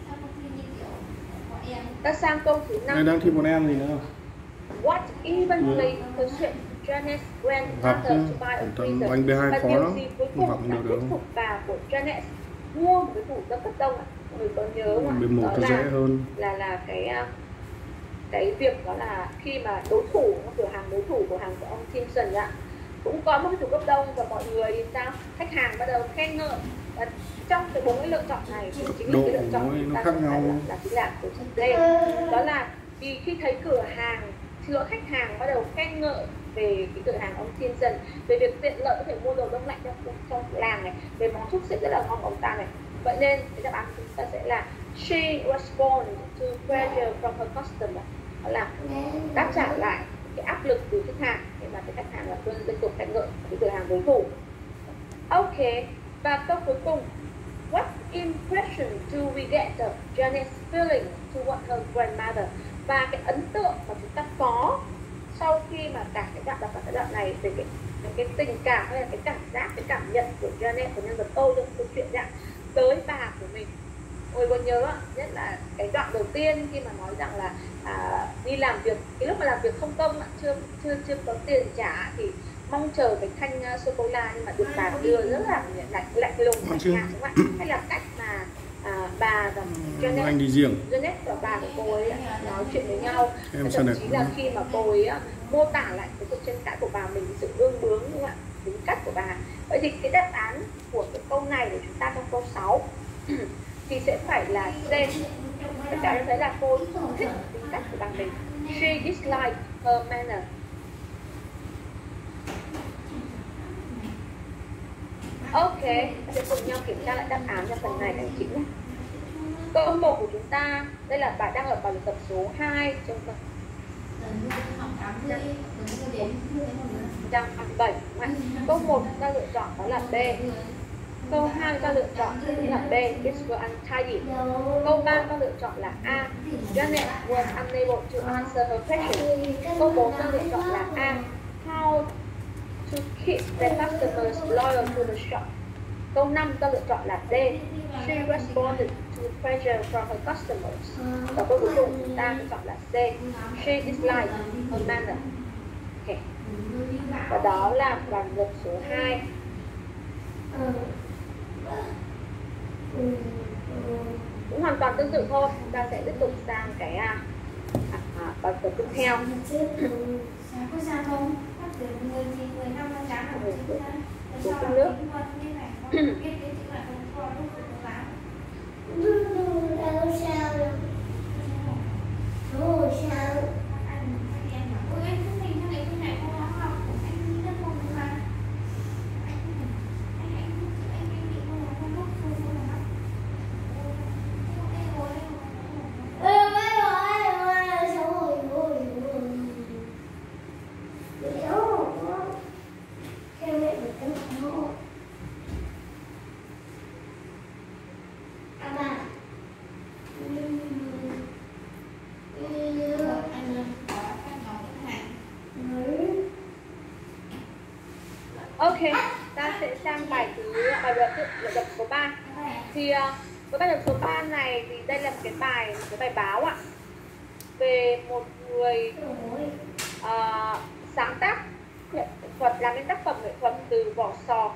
Ta sang câu thứ năm. Anh đang thi một em gì nữa? What eventually persuaded Janet's grandmother to buy a freezer? Anh B hai và điều gì cuối cùng đã thuyết phục bà của Janet mua một cái tủ cấp cấp đông ạ? Mọi người có nhớ không? Đó là, hơn. là là cái cái việc đó là khi mà đối thủ cửa hàng đối thủ của hàng của ông Simpson ạ cũng có một cái tủ cấp đông và mọi người thì sao? Khách hàng bắt đầu khen ngợi. Và trong cái bốn cái lựa chọn này thì chính là cái lựa chọn nó khác nhau là, là chính là của D. Đó là vì khi thấy cửa hàng chứa khách hàng bắt đầu khen ngợi về cái cửa hàng ông Simpson, về việc tiện lợi có thể mua đồ đông lạnh trong trong làng này, về món xúc xích rất là ngon của ông ta này. Vậy nên cái đáp án của chúng ta sẽ là she responded to pressure from her customer, đó là đáp trả lại cái áp lực từ khách hàng để mà cái khách hàng là luôn liên tục khen ngợi cái cửa hàng đối thủ. Ok, và câu cuối cùng, what impression do we get of Janet's feeling toward her grandmother? Và cái ấn tượng mà chúng ta có sau khi mà cả cái đoạn đọc cả cái đoạn này về cái, cái, cái tình cảm hay là cái cảm giác, cái cảm nhận của Janet, của nhân vật tôi trong câu chuyện dạng tới bà của mình. Ôi còn nhớ nhất là cái đoạn đầu tiên khi mà nói rằng là à, đi làm việc, cái lúc mà làm việc không công chưa chưa chưa có tiền trả thì mong chờ cái thanh uh, sô cô la, nhưng mà được bà đưa rất là lạnh lạnh lùng chẳng hạn, đúng không ạ? Hay là cách mà à, bà và Anh Janet, đi riêng. Janet và bà của cô ấy nói chuyện với nhau. Em Thậm này chí là khi mà cô ấy mô tả lại cái cuộc tranh cãi của bà mình, sự ương bướng như vậy, tính cách của bà. Vậy thì cái đáp án của cái câu này của chúng ta trong câu sáu thì sẽ phải là C. Tất cả chúng thấy là cô không thích tính cách của bà mình. She disliked her manner. Ok, ta sẽ cùng nhau kiểm tra lại đáp án cho phần này các anh chị nhé. Câu một của chúng ta, đây là bài đang ở bài tập số hai trong phần trang hai mươi bảy. Câu một ta lựa chọn đó là B. Câu hai ta lựa chọn là B, it's were untidy. Câu ba ta lựa chọn là A, Janet was unable to answer her question. Câu bốn ta lựa chọn là A, how to keep the customers loyal to the shop. Câu năm ta lựa chọn là D, she responded to pressure from her customers. Và câu cuối cùng chúng ta lựa chọn là C, she disliked her manner. Okay. Và đó là bài tập số hai. Cũng hoàn toàn tương tự thôi. Chúng ta sẽ tiếp tục sang cái à, à, bài tập tiếp theo. Uống cốc nước. Ok, ta sẽ sang bài thứ bài luận luận số ba. Thì uh, với bài luận số ba này thì đây là một cái bài một cái bài báo ạ, về một người uh, sáng tác nghệ thuật, làm nên tác phẩm nghệ thuật từ vỏ sò.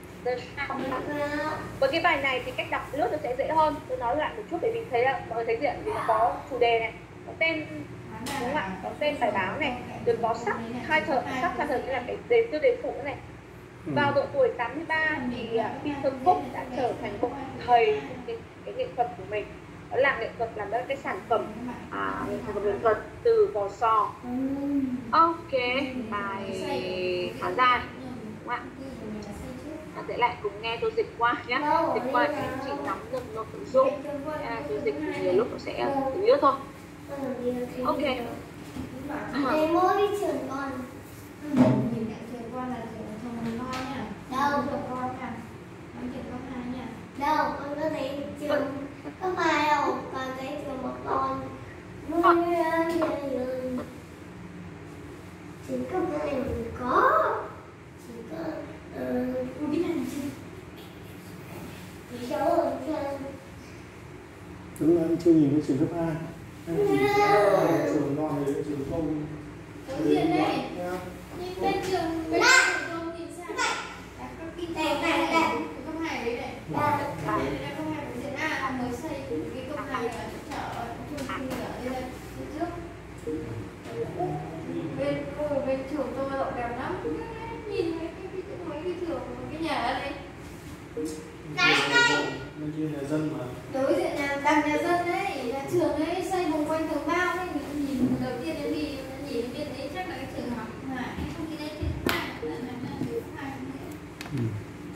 Với cái bài này thì cách đọc lướt nó sẽ dễ hơn. Tôi nói lại một chút để mình thấy là mọi người thấy diện vì nó có chủ đề này, có tên, đúng không ạ? Có tên bài báo này, rồi có sắc title, sắc title như là cái đề tiêu đề phụ này. Vào độ tuổi tám mươi ba thì Peter Cook đã trở thành một thầy cái, cái nghệ thuật của mình. Đó là nghệ thuật làm ra cái sản phẩm à, nghệ thuật từ vỏ sò. Ok, bài khá dài, đúng không ạ? Ta sẽ lại cùng nghe tôi dịch qua nhé. Dịch qua thì chỉ nắm được nội dung. Tôi dịch thì nhiều lúc nó sẽ nhớ thôi. Ok. Thầy mỗi đi trường con. Nhìn nhận trường con là trường trường mầm non nha. Đâu? Trường con nha. Nói trường cấp hai nha. Đâu? Con có thấy trường cấp hai đâu? Còn thấy trường mầm non. Trường cấp hai mình có. Chỉ có. Cô biết này là gì? Chỉ cháu ở trên. Đúng là em chưa nhìn thấy trường cấp hai. Em chỉ trường non này, trường không. Đối diện đây. Nhìn bên trường bên trường không nhìn sang. Là cấp kinh tế này này. Cấp hai đấy này. Đây là cấp hai đối diện A, mới xây cái cấp hai ở chỗ chợ chung cư ở đây đây trước. Bên cô bên trường tôi rộng đẹp lắm. Nhìn mấy cái mấy cái trường cái nhà ở đây. Này này. Bên kia nhà dân mà. Đối diện là đằng nhà dân đấy, nhà trường ấy xây vòng quanh tường bao ấy, nhìn đầu tiên em đi nhìn bên đấy chắc là cái trường học mà em không nghĩ đến trường hai là là là trường hai nữa.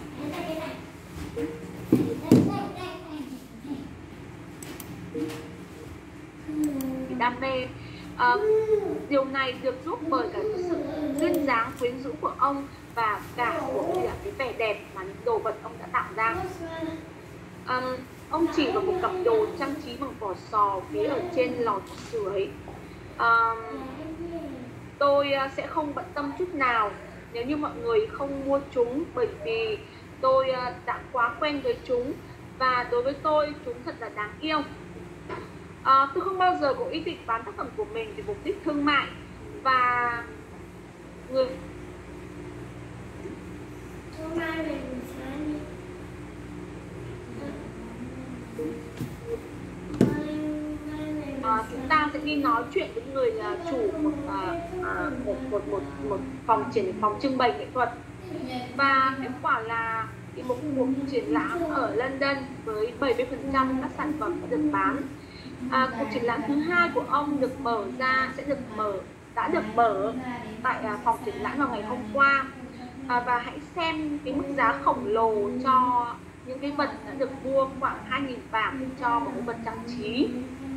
Đam mê. À, điều này được giúp bởi cả cái sự duyên dáng quyến rũ của ông và cả của cái vẻ đẹp mà những đồ vật ông đã tạo ra. À, ông chỉ vào một cặp đồ trang trí bằng vỏ sò phía ở trên lò sưởi. À, tôi sẽ không bận tâm chút nào nếu như mọi người không mua chúng, bởi vì tôi đã quá quen với chúng và đối với tôi chúng thật là đáng yêu. À, tôi không bao giờ có ý định bán tác phẩm của mình vì mục đích thương mại và người Hôm nay mình sáng chúng ta sẽ đi nói chuyện với người uh, chủ một, uh, uh, một, một, một, một phòng triển phòng trưng bày nghệ thuật. Và kết quả là thì một cuộc triển lãm ở London với bảy mươi phần trăm các sản phẩm đã được bán. À, cuộc triển lãm thứ hai của ông được mở ra sẽ được mở đã được mở tại à, phòng triển lãm vào ngày hôm qua. À, và hãy xem cái mức giá khổng lồ cho những cái vật đã được mua, khoảng hai nghìn bảng cho một cái vật trang trí.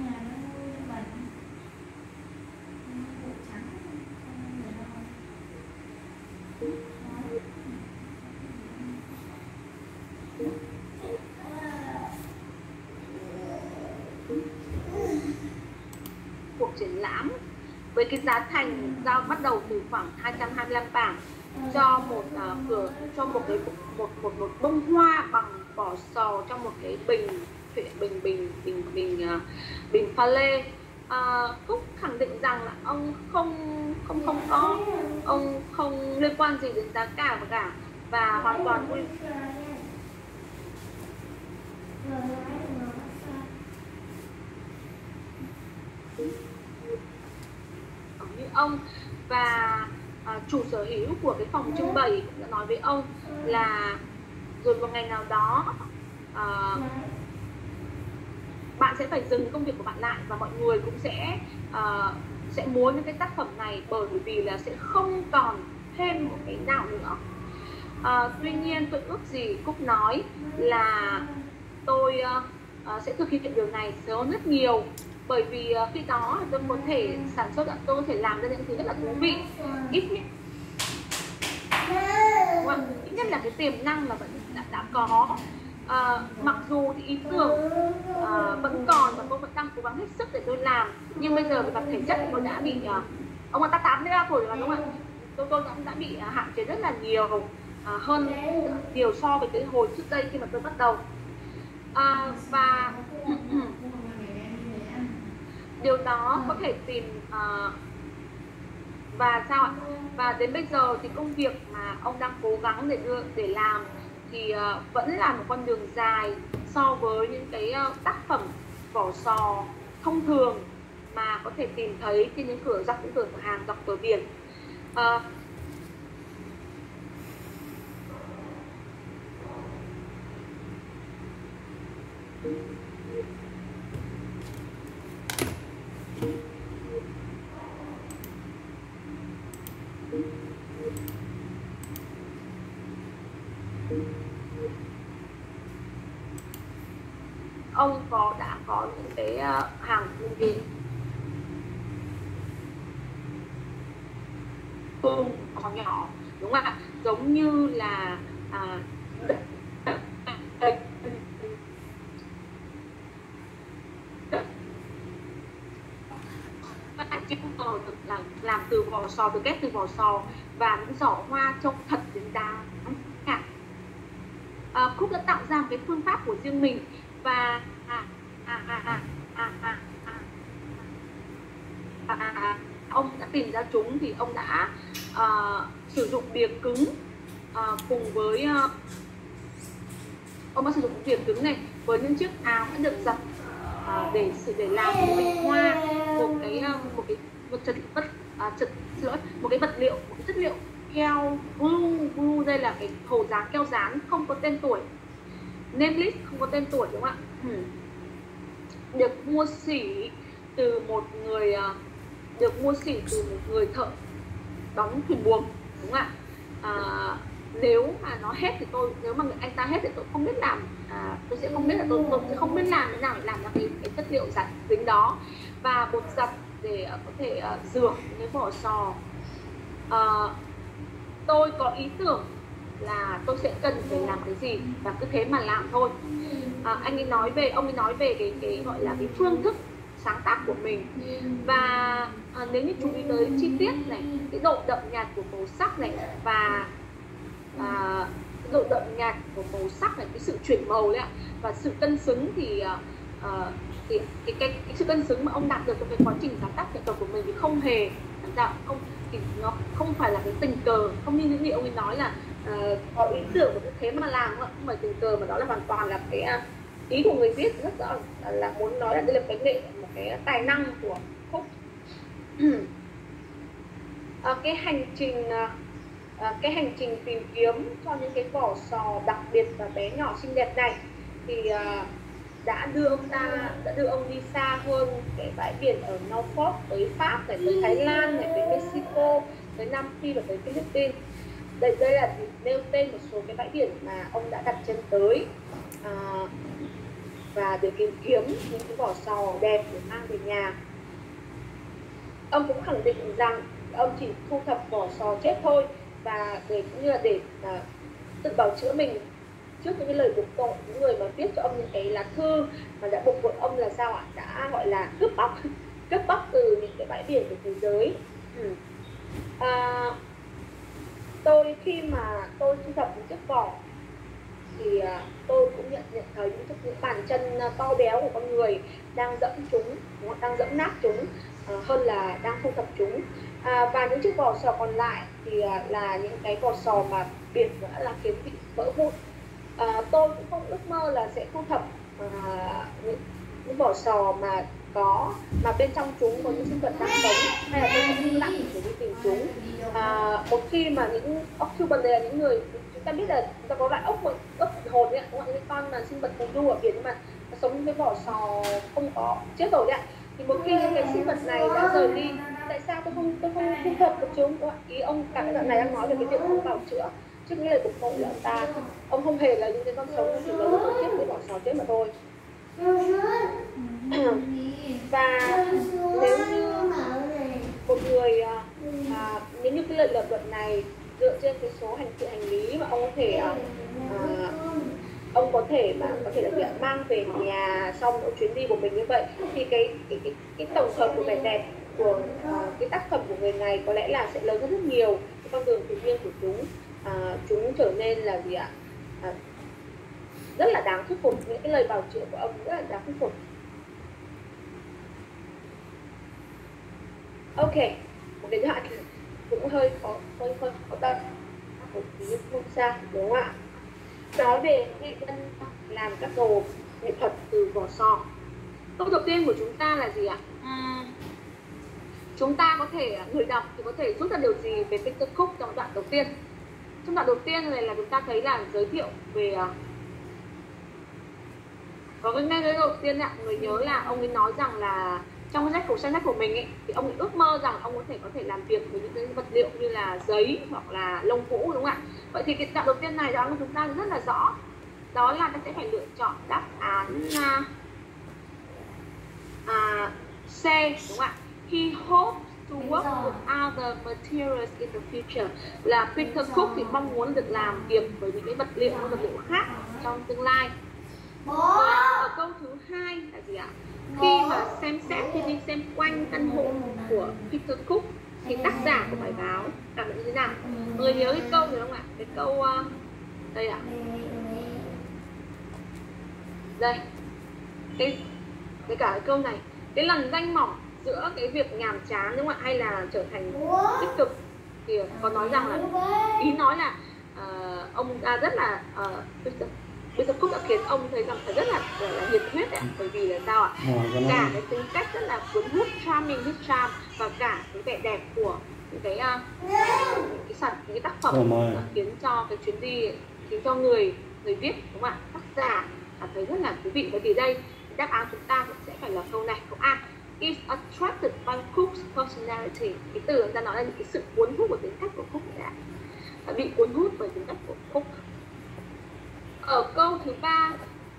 Cuộc triển lãm với cái giá thành giao bắt đầu từ khoảng hai trăm hai mươi lăm bảng cho một uh, cửa cho một cái một một một bông hoa bằng vỏ sò trong một cái bình bình bình bình bình uh, bình pha lê. Uh, Cúc khẳng định rằng là ông không không không có ông không liên quan gì đến giá cả và cả và hoàn toàn vui như ông. Và à, chủ sở hữu của cái phòng trưng bày cũng đã nói với ông là rồi một ngày nào đó à, bạn sẽ phải dừng công việc của bạn lại và mọi người cũng sẽ à, sẽ muốn những cái tác phẩm này, bởi vì là sẽ không còn thêm một cái nào nữa. À, tuy nhiên tôi ước gì Cúc nói là tôi à, sẽ thực hiện điều này sớm hơn rất nhiều, bởi vì uh, khi đó tôi có thể sản xuất, tôi có thể làm ra những thứ rất là thú vị. Ít nhất, well, ít nhất là cái tiềm năng là vẫn đã, đã có. Uh, mặc dù thì ý tưởng uh, vẫn còn và tôi vẫn đang cố gắng hết sức để tôi làm, nhưng bây giờ về mặt thể chất tôi đã bị uh, ông ta tám mươi ba tuổi rồi đúng không ạ? Tôi tôi cũng đã bị uh, hạn chế rất là nhiều, uh, hơn nhiều so với cái hồi trước đây khi mà tôi bắt đầu. Uh, và điều đó có thể tìm uh, và sao ạ? Và đến bây giờ thì công việc mà ông đang cố gắng để đưa để làm thì uh, vẫn là một con đường dài so với những cái uh, tác phẩm vỏ sò thông thường mà có thể tìm thấy trên những cửa dọc những cửa hàng dọc bờ biển. Uh, ông có đã có những cái uh, hàng những cái tôm nhỏ nhỏ đúng không ạ, giống như là à, được làm, làm từ vỏ sò, từ ghép từ vỏ sò, và những giỏ hoa trông thật đến đáng cả. À, Cúc đã tạo ra một cái phương pháp của riêng mình và à, à, à, à, à, à, à, à, à, à, ông đã tìm ra chúng thì ông đã uh, sử dụng bìa cứng uh, cùng với uh, ông đã sử dụng bìa cứng này với những chiếc áo đã được giặt uh, để sử để làm một cái hoa, một cái uh, một cái một chất vật uh, chất xin lỗi một cái vật liệu, một cái chất liệu keo glue. Glue đây là cái hồ dán, keo dán không có tên tuổi, name list không có tên tuổi đúng không ạ? Hmm. Được mua xỉ từ một người uh, được mua xỉ từ một người thợ đóng thuyền buồm đúng không ạ? À, nếu mà nó hết thì tôi nếu mà anh ta hết thì tôi không biết làm, à, tôi sẽ không biết là tôi, tôi sẽ không biết làm thế nào để làm ra cái, cái chất liệu giặt dính đó, và bột giặt để uh, có thể uh, rửa những cái vỏ sò. Uh, tôi có ý tưởng là tôi sẽ cần phải làm cái gì và cứ thế mà làm thôi. À, anh ấy nói về ông ấy nói về cái cái gọi là cái phương thức sáng tác của mình, và à, nếu như chú ý tới chi tiết này, cái độ đậm nhạt của màu sắc này, và à, cái độ đậm nhạt của màu sắc này, cái sự chuyển màu đấy ạ, và sự cân xứng thì à, thì cái, cái, cái sự cân xứng mà ông đạt được trong cái quá trình sáng tác nghệ thuật của mình thì không hề tạo không thì nó không phải là cái tình cờ, không như những gì ông ấy nói là uh, có ý tưởng và cứ thế mà làm, không phải tình cờ, mà đó là hoàn toàn là cái uh, ý của người viết rất rõ là, là muốn nói là đây là cái nghệ một cái tài năng của Cook. À, cái hành trình à, cái hành trình tìm kiếm cho những cái vỏ sò đặc biệt và bé nhỏ xinh đẹp này thì à, đã đưa ông ta đã đưa ông đi xa hơn cái bãi biển ở Norfolk, tới Pháp, này, tới Thái Lan, này, tới Mexico, tới Nam Phi và tới Philippines. Đây, đây là nêu tên một số cái bãi biển mà ông đã đặt chân tới à, và để tìm kiếm những cái vỏ sò đẹp để mang về nhà. Ông cũng khẳng định rằng ông chỉ thu thập vỏ sò chết thôi, và để cũng như là để à, tự bảo chữa mình trước những cái lời buộc tội, những người mà viết cho ông những cái lá thư mà đã buộc tội ông là sao ạ, đã gọi là cướp bóc cướp bóc từ những cái bãi biển của thế giới. Ừ. À, tôi khi mà tôi thu thập những chiếc vỏ thì à, tôi cũng nhận nhận thấy những, những bàn chân to béo của con người đang dẫm chúng, đang dẫm nát chúng à, hơn là đang thu thập chúng. À, và những chiếc vỏ sò còn lại thì à, là những cái vỏ sò mà biển đã là khiến bị vỡ vụn. À, tôi cũng không ước mơ là sẽ thu thập à, những, những vỏ sò mà có mà bên trong chúng có những sinh vật đang sống, hay là tôi sẽ lặng để đi tìm chúng. À, một khi mà những occupan này là những người chúng ta biết là chúng ta có loại ốc ốc hồn ấy, những cái con mà sinh vật phù du ở biển nhưng mà nó sống những cái vỏ sò không có chết rồi đấy ạ. Thì một khi những cái sinh vật này đã rời đi, tại sao tôi không tôi không thu thập được chúng? Ý ông cả cái đoạn này đang nói về cái việc ông bảo chữa trước những lời buộc tội là ông ta, ông không hề là những cái con sống, chỉ là những con chết với vỏ sò chết mà thôi. Và nếu như một người à, nếu như cái lời lập luận này dựa trên cái số hành sự hành lý mà ông có thể à, à, ông có thể mà có thể là việc mang về nhà sau một chuyến đi của mình như vậy, thì cái cái cái, cái tổng hợp của vẻ đẹp của uh, cái tác phẩm của người này có lẽ là sẽ lớn hơn rất nhiều cái con đường tự nhiên của chúng. Uh, chúng trở nên là gì ạ? Uh, rất là đáng thuyết phục, những cái lời bào chữa của ông rất là đáng thuyết phục. Ok, một cái đoạn cũng hơi khó hơi hơi khó tâm một tí không xa, đúng không ạ? Nói về nghệ nhân làm các đồ nghệ thuật từ vỏ sò. Câu đầu tiên của chúng ta là gì ạ? Uhm, chúng ta có thể, người đọc thì có thể rút ra điều gì về Peter Cook trong đoạn đầu tiên? Trong đoạn đầu tiên này là chúng ta thấy là giới thiệu về có cái ngay cái đầu tiên ạ, người nhớ là ông ấy nói rằng là trong cái sách của sách của mình ấy, thì ông ấy ước mơ rằng ông có thể có thể làm việc với những cái vật liệu như là giấy hoặc là lông vũ, đúng không ạ? Vậy thì cái đoạn đầu tiên này đó của chúng ta rất là rõ, đó là ta sẽ phải lựa chọn đáp án uh, uh, C, đúng không ạ? He hopes to work with other materials in the future, là Peter Cook thì mong muốn được làm việc với những cái vật liệu vật liệu khác trong tương lai. Và ở câu thứ hai là gì ạ? Khi mà xem xét, khi đi xem quanh căn hộ của Peter Cook thì tác giả của bài báo cảm nhận như thế nào? Người nhớ cái câu này không ạ? Cái câu uh, đây ạ. Đây. Cái cái cả cái câu này, cái lằn ranh mỏng giữa cái việc nhàm chán, đúng không ạ, hay là trở thành tích cực, thì có nói rằng là ý nói là uh, ông ta rất là uh, Peter Cook đã khiến ông thấy rằng phải rất là, là, là nhiệt huyết ạ, bởi vì là sao ạ? Cả cái tính cách rất là cuốn hút, charming, his charm, và cả cái vẻ đẹp của những cái uh, những cái sản những cái tác phẩm uh, khiến cho cái chuyến đi, khiến cho người người viết, đúng không ạ, tác giả cảm thấy rất là thú vị. Bởi vì đây đáp án chúng ta cũng sẽ phải là câu này, câu A. Is attracted by Cook's personality. Cái từ người ta nói là những cái sự cuốn hút của tính cách của Cook đã bị cuốn hút bởi tính cách của Cook. Ở câu thứ ba,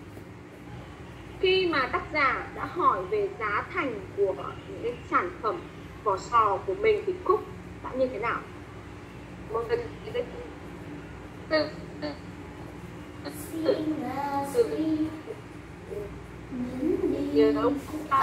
khi mà tác giả đã hỏi về giá thành của những cái sản phẩm vỏ sò của mình thì Cook đã như thế nào? Một cái từ từ nhớ không?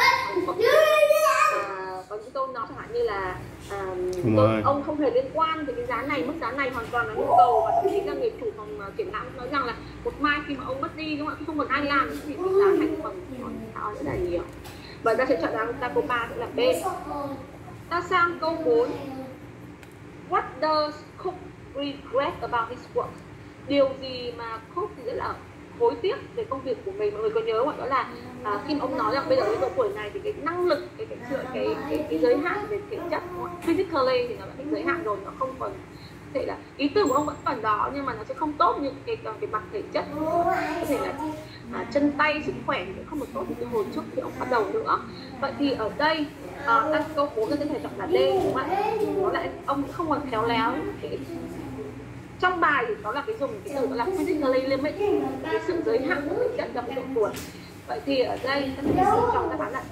Có những câu nói chẳng hạn như là à, tôi, ông không hề liên quan thì cái giá này, mức giá này hoàn toàn là nhu cầu, và thậm chí là người chủ phòng triển lãm nói rằng là một mai khi mà ông mất đi, đúng không ạ, không còn ai làm thì cái giá thành còn cao rất là nhiều. Và ta sẽ chọn ra ta câu ba sẽ là B. Ta sang câu bốn. What does Cook regret about his work? Điều gì mà Cook thì rất là hối tiếc về công việc của mình. Mọi người có nhớ không? Đó là à, khi mà ông nói rằng bây giờ cái độ tuổi này thì cái năng lực, cái cái cái cái, cái, cái giới hạn về thể chất, physically thì nó đã bị giới hạn rồi, nó không còn thể là ý tưởng của ông vẫn còn đó nhưng mà nó sẽ không tốt như cái cái, cái mặt thể chất, có thể là à, chân tay sức khỏe thì cũng không được tốt như hồi trước thì ông bắt đầu nữa. Vậy thì ở đây à, các câu bốn sẽ thể chọn là D, đúng không ạ? Đó là ông không còn khéo léo. Cái, trong bài thì đó là cái dùng cái từ đó là physically limit, cái sự giới hạn của thể chất trong cái độ tuổi. Vậy thì ở đây các thí sinh chọn đáp án là D.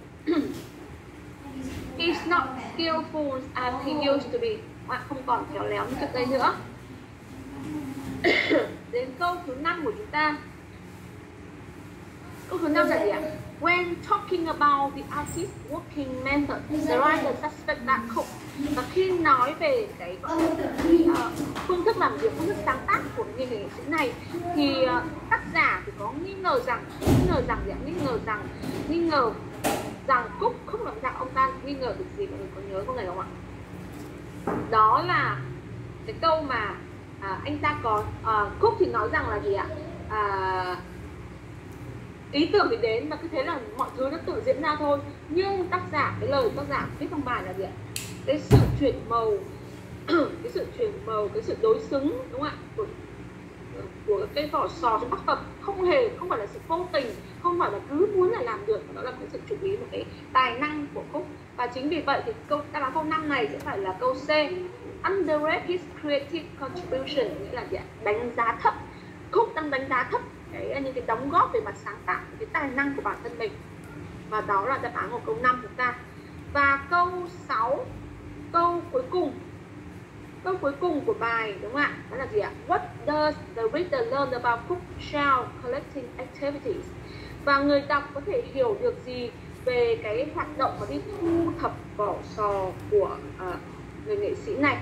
He's not skillful as he used to be. Bạn không còn khéo léo như trước đây nữa. Đến câu thứ năm của chúng ta. Câu thứ năm là gì ạ? When talking about the artist's working method, the writer suspects that Cook. Và khi nói về cái gọi là uh, phương thức làm việc, phương thức sáng tác của người nghệ sĩ này, thì uh, tác giả thì có nghi ngờ rằng, nghi ngờ rằng gì ạ? Nghi ngờ rằng, nghi ngờ rằng Cook không làm dạng ông ta nghi ngờ được gì, mọi người có nhớ câu này không ạ? Đó là cái câu mà à, anh ta có à, Cook thì nói rằng là gì ạ? À, ý tưởng thì đến và cứ thế là mọi thứ nó tự diễn ra thôi. Nhưng tác giả, cái lời tác giả viết trong bài là gì ạ? Cái sự chuyển màu, cái sự chuyển màu, cái sự đối xứng, đúng không ạ? Của, của cái vỏ sò trong tác phẩm không hề, không phải là sự vô tình, không phải là cứ muốn là làm được, đó là cái sự chú ý một cái tài năng của Cook. Và chính vì vậy thì câu đáp án câu năm này sẽ phải là câu C. Underrate his creative contribution, nghĩa là gì ạ? Đánh giá thấp. Cook đang đánh giá thấp cái những cái đóng góp về mặt sáng tạo, cái tài năng của bản thân mình. Và đó là đáp án của câu năm chúng ta. Và câu sáu, câu cuối cùng, câu cuối cùng của bài, đúng không ạ? Đó là gì ạ? What does the reader learn about Cook shell collecting activities? Và người đọc có thể hiểu được gì về cái hoạt động mà đi thu thập vỏ sò của uh, người nghệ sĩ này?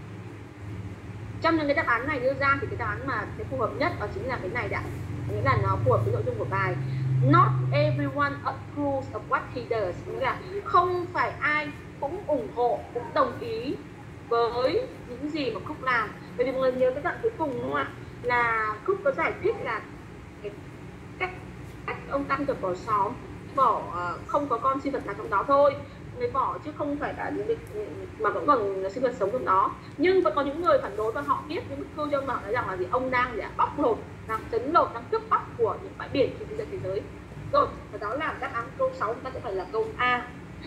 Trong những cái đáp án này đưa ra thì cái đáp án mà cái phù hợp nhất đó chính là cái này đã, nghĩa là nó phù hợp với nội dung của bài. Not everyone approves of what he does, nghĩa là không phải ai cũng ủng hộ, cũng đồng ý với những gì mà Cook làm. Bởi vì mọi người nhớ cái đoạn cuối cùng đúng không ạ? Là Cook có giải thích là cái cách cách ông ta được vỏ sò, vỏ uh, không có con sinh vật nào trong đó thôi, người vỏ chứ không phải là những mà vẫn còn sinh vật sống trong đó. Nhưng vẫn có những người phản đối và họ biết những bức thư trong đó nói rằng là gì ông đang để bóc lột, đang chấn lột, đang cướp bóc của những bãi biển trên thế giới. Rồi, và đó là đáp án câu sáu chúng ta sẽ phải là câu A.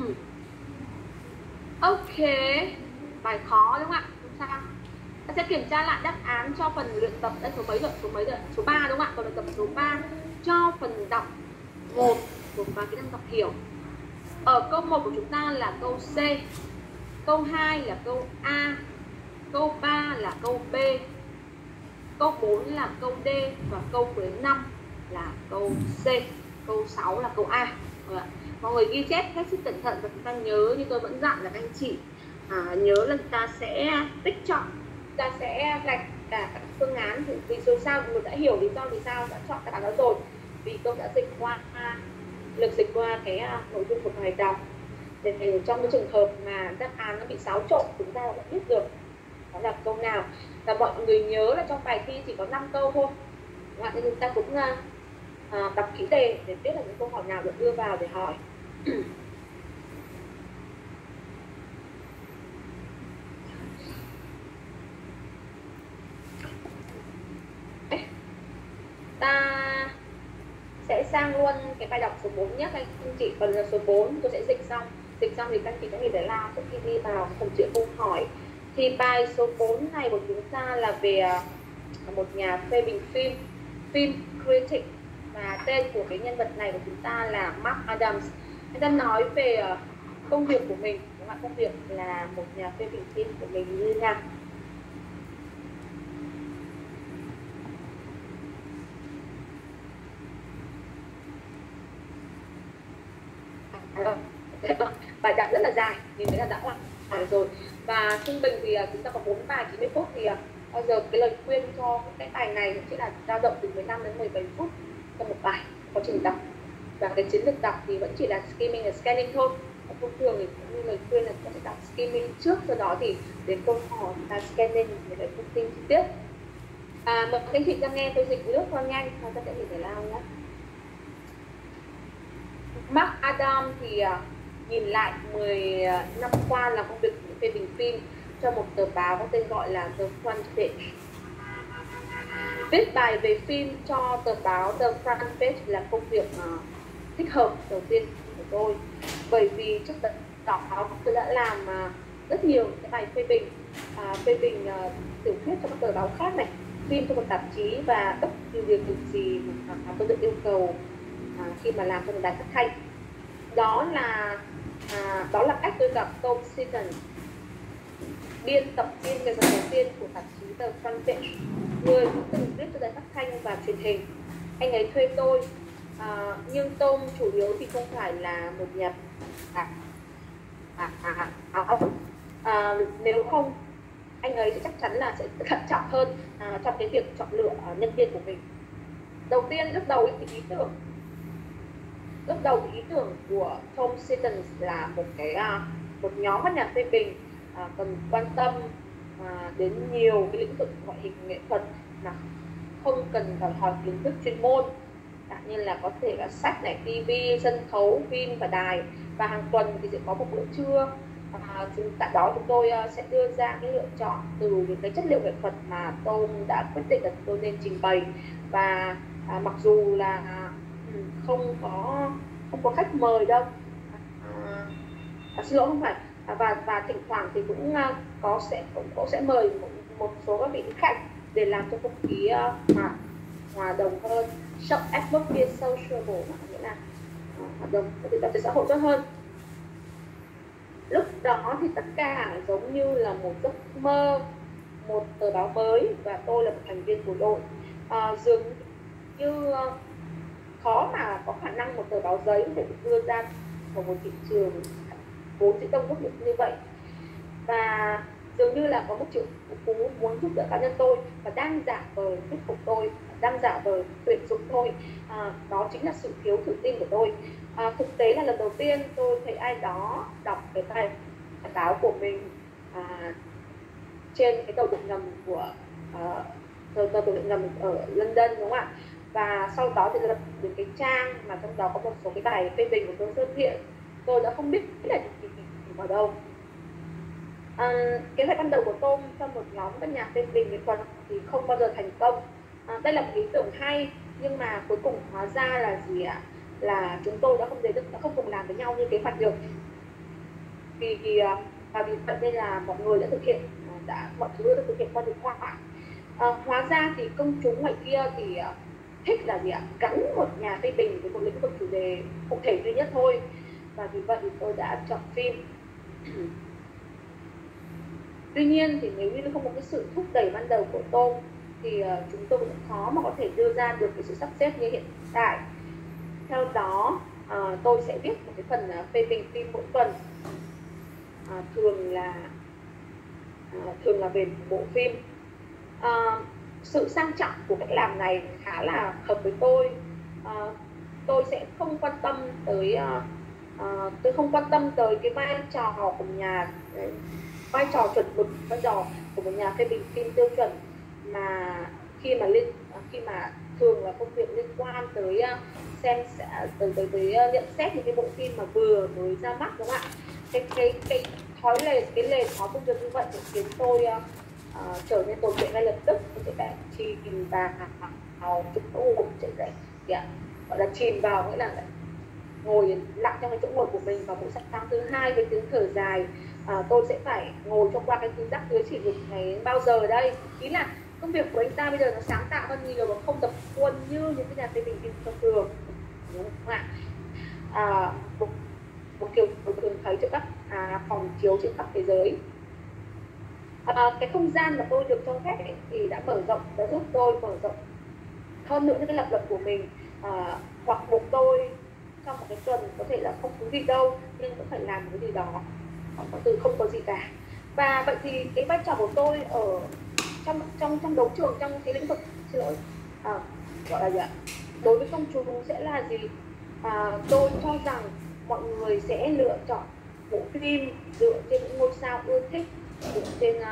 Ok, bài khó đúng không ạ? Không sao. Ta sẽ kiểm tra lại đáp án cho phần luyện tập đây, số mấy rồi? Số mấy rồi? Số ba đúng không ạ? Còn luyện tập số ba cho phần đọc một và kỹ năng đọc hiểu. Ở câu một của chúng ta là câu C, câu hai là câu A, câu ba là câu B, câu bốn là câu D và câu cuối năm là câu C, câu sáu là câu A. Rồi ạ. Mọi người ghi chép hết sức cẩn thận và chúng ta nhớ, như tôi vẫn dặn là các anh chị à, nhớ là chúng ta sẽ tích chọn, chúng ta sẽ gạch cả các phương án vì dù sao mọi người đã hiểu lý do vì sao đã chọn đáp án đó rồi, vì tôi đã dịch qua lược dịch qua cái uh, nội dung của bài đọc để thì trong cái trường hợp mà đáp án nó bị xáo trộn chúng ta đã biết được đó là câu nào. Và mọi người nhớ là trong bài thi chỉ có năm câu thôi, nên chúng ta cũng uh, uh, đọc kỹ đề để biết là những câu hỏi nào được đưa vào để hỏi. Ta sẽ sang luôn cái bài đọc số bốn nhé các anh chị. Phần số bốn tôi sẽ dịch xong, dịch xong thì các anh chị có thể để làm trước khi đi vào phần chữa câu hỏi. Thì bài số bốn này của chúng ta là về một nhà phê bình phim, phim critic, và tên của cái nhân vật này của chúng ta là Mark Adams. Anh ta nói về công việc của mình, đúng không? Công việc là một nhà phê bình phim của mình như thế nào. Bài đọc rất là dài, nhìn thấy là đã là dài rồi. Và trung bình thì chúng ta có bốn bài chín mươi phút, thì bao giờ cái lời khuyên cho cái bài này cũng chỉ là dao động từ mười lăm đến mười bảy phút cho một bài quá trình đọc. Và cái chiến lược đọc thì vẫn chỉ là skimming và scanning thôi. Và thông thường thì cũng như lời khuyên là chúng ta sẽ đọc skimming trước, sau đó thì đến câu hỏi chúng ta scanning để lấy thông tin chi tiết. À, mời các anh chị ra nghe tôi dịch nước qua nhanh, và ta sẽ nhìn thấy lao nhé. Mark Adam thì uh, nhìn lại mười năm qua làm công việc phê bình phim cho một tờ báo có tên gọi là The Front Page. Viết bài về phim cho tờ báo The Front Page là công việc uh, thích hợp đầu tiên của tôi, bởi vì trước đó tôi đã làm uh, rất nhiều cái bài phê bình, uh, phê bình uh, tiểu thuyết cho các tờ báo khác này, phim cho một tạp chí, và bất kỳ điều gì mà tôi được yêu cầu à, khi mà làm cho một đài phát thanh. Đó là à, đó là cách tôi gặp Tom Seaton, biên tập viên người đầu tiên của tạp chí The Front Page, người cũng từng viết cho đài phát thanh và truyền hình. Anh ấy thuê tôi, à, nhưng Tom chủ yếu thì không phải là một nhà à, à, à, à, à, à, nếu không anh ấy sẽ chắc chắn là sẽ thận trọng hơn à, trong cái việc chọn lựa uh, nhân viên của mình. Đầu tiên lúc đầu thì ý tưởng lúc đầu thì ý tưởng của Tom Seaton là một cái uh, một nhóm các nhà phê bình uh, cần quan tâm uh, đến nhiều cái lĩnh vực ngoại hình nghệ thuật mà không cần đòi hỏi kiến thức chuyên môn, như là có thể là sách này, ti vi, sân khấu, phim và đài, và hàng tuần thì sẽ có một bữa trưa. À, tại đó chúng tôi uh, sẽ đưa ra cái lựa chọn từ những cái chất liệu nghệ thuật mà tôi đã quyết định là tôi nên trình bày, và à, mặc dù là ừ, không có không có khách mời đâu, à, à, xin lỗi không phải à, và và thỉnh thoảng thì cũng uh, có sẽ cũng, cũng sẽ mời một, một số các vị khách để làm cho không khí uh, hòa hòa đồng hơn, show atmosphere sociable, nghĩa là uh, hoạt động để xã hội tốt hơn. Lúc đó thì tất cả giống như là một giấc mơ, một tờ báo mới, và tôi là một thành viên của đội. À, dường như khó mà có khả năng một tờ báo giấy để đưa ra vào một thị trường vốn dĩ đông đúc như vậy. Và dường như là có một triệu phú muốn giúp đỡ cá nhân tôi và đang giả vờ thuyết phục tôi, đang giả vờ tuyển dụng tôi. À, đó chính là sự thiếu tự tin của tôi. À, thực tế là lần đầu tiên tôi thấy ai đó đọc cái bài báo của mình à, trên cái tàu điện ngầm của uh, tàu điện ngầm ở London, đúng không ạ? Và sau đó thì lập đến cái trang mà trong đó có một số cái bài phê bình của tôi xuất hiện. Tôi đã không biết là gì vào đâu. À, kế hoạch ban đầu của tôi cho một nhóm các nhà phê bình nghệ thuật thì không bao giờ thành công. À, đây là một ý tưởng hay, nhưng mà cuối cùng hóa ra là gì ạ? Là chúng tôi đã không đến được, đã không cùng làm với nhau như kế hoạch được. Vì vì và vì vậy nên là mọi người đã thực hiện đã mọi thứ đã thực hiện qua điện thoại. À, hóa ra thì công chúng ngoài kia thì uh, thích là gì ạ? Gắn một nhà phê bình với một lĩnh vực chủ đề cụ thể duy nhất thôi, và vì vậy thì tôi đã chọn phim. Tuy nhiên thì nếu như không có cái sự thúc đẩy ban đầu của tôi thì uh, chúng tôi cũng khó mà có thể đưa ra được cái sự sắp xếp như hiện tại. Theo đó uh, tôi sẽ viết một cái phần uh, phê bình phim mỗi tuần, uh, thường là uh, thường là về bộ phim. Uh, sự sang trọng của cách làm này khá là hợp với tôi. Uh, tôi sẽ không quan tâm tới uh, uh, tôi không quan tâm tới cái vai trò của nhà vai trò chuẩn mực, vai trò của một nhà phê bình phim tiêu chuẩn, mà khi mà liên khi mà thường là công việc liên quan tới uh, xem tới tới tới uh, nhận xét những cái bộ phim mà vừa mới ra mắt, đúng không ạ? Cái cái cái thói lề cái lề thói công việc như vậy thì khiến tôi uh, uh, trở nên tồi tệ ngay lập tức. Tôi sẽ phải chìm vào chỗ ngồi, sẽ phải yeah, gọi là chìm vào, nghĩa là ngồi lặng trong cái chỗ ngồi của mình vào buổi sáng thứ hai với tiếng thở dài. À, tôi sẽ phải ngồi cho qua cái thứ rắc rưới chỉ được ngày bao giờ đây. Ý là công việc của anh ta bây giờ nó sáng tạo hơn nhiều và không tập quân như những cái nhà phê bình phim thông thường, đúng không ạ? À, một, một kiểu tôi thường thấy trên các à, phòng chiếu trên khắp thế giới. À, cái không gian mà tôi được cho phép ấy, thì đã mở rộng, đã giúp tôi mở rộng hơn nữa những cái lập luận của mình. À, hoặc buộc tôi trong một cái tuần có thể là không thú vị đâu, nhưng cũng phải làm một cái gì đó có từ không có gì cả. Và vậy thì cái vai trò của tôi ở trong trong trong đấu trường, trong cái lĩnh vực xin lỗi à, gọi là gì ạ? Đối với công chúng sẽ là gì? À, tôi cho rằng mọi người sẽ lựa chọn bộ phim dựa trên những ngôi sao ưa thích, dựa trên uh,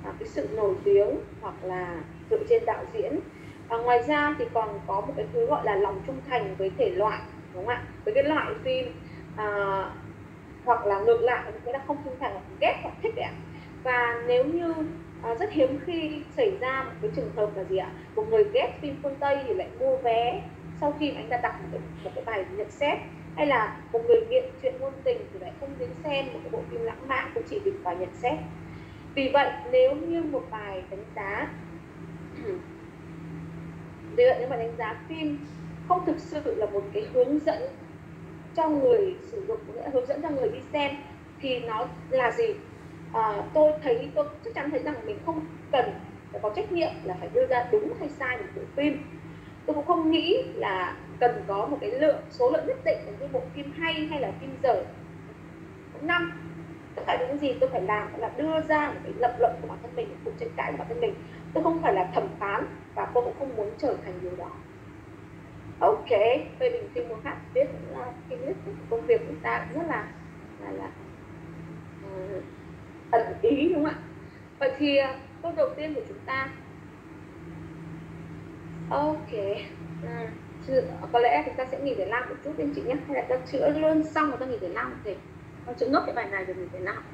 à, cái sự nổi tiếng hoặc là dựa trên đạo diễn. À, ngoài ra thì còn có một cái thứ gọi là lòng trung thành với thể loại, đúng không ạ? Với cái loại phim à, hoặc là ngược lại, nghĩa là không trung thành hoặc ghét hoặc thích ạ. Và nếu như à, rất hiếm khi xảy ra một cái trường hợp là gì ạ? Một người ghét phim phương Tây thì lại mua vé sau khi mà anh ta đọc một cái, một cái bài nhận xét, hay là một người nghiện chuyện ngôn tình thì lại không đến xem một cái bộ phim lãng mạn cũng chỉ vì bài nhận xét. Vì vậy nếu như một bài đánh giá Vì vậy nếu mà đánh giá phim không thực sự là một cái hướng dẫn cho người sử dụng, nghĩa hướng dẫn cho người đi xem, thì nó là gì? À, tôi thấy tôi chắc chắn thấy rằng mình không cần phải có trách nhiệm là phải đưa ra đúng hay sai một bộ phim. Tôi cũng không nghĩ là cần có một cái lượng số lượng nhất định của bộ phim hay hay là phim dở. Năm, tất cả những gì tôi phải làm là đưa ra một cái lập luận của bản thân mình, một cuộc tranh cãi của bản thân mình. Tôi không phải là thẩm phán và tôi cũng không muốn trở thành điều đó. Ok, phê bình phim một khác biết là cái nhất công việc của ta rất là là là uh, ẩn ý, đúng không ạ? Vậy thì câu đầu tiên của chúng ta, ok, à, có lẽ chúng ta sẽ nghỉ giải lao một chút anh chị nhé, hay là ta chữa luôn xong rồi ta nghỉ giải lao một thể, ta chữa nốt cái bài này rồi nghỉ giải lao.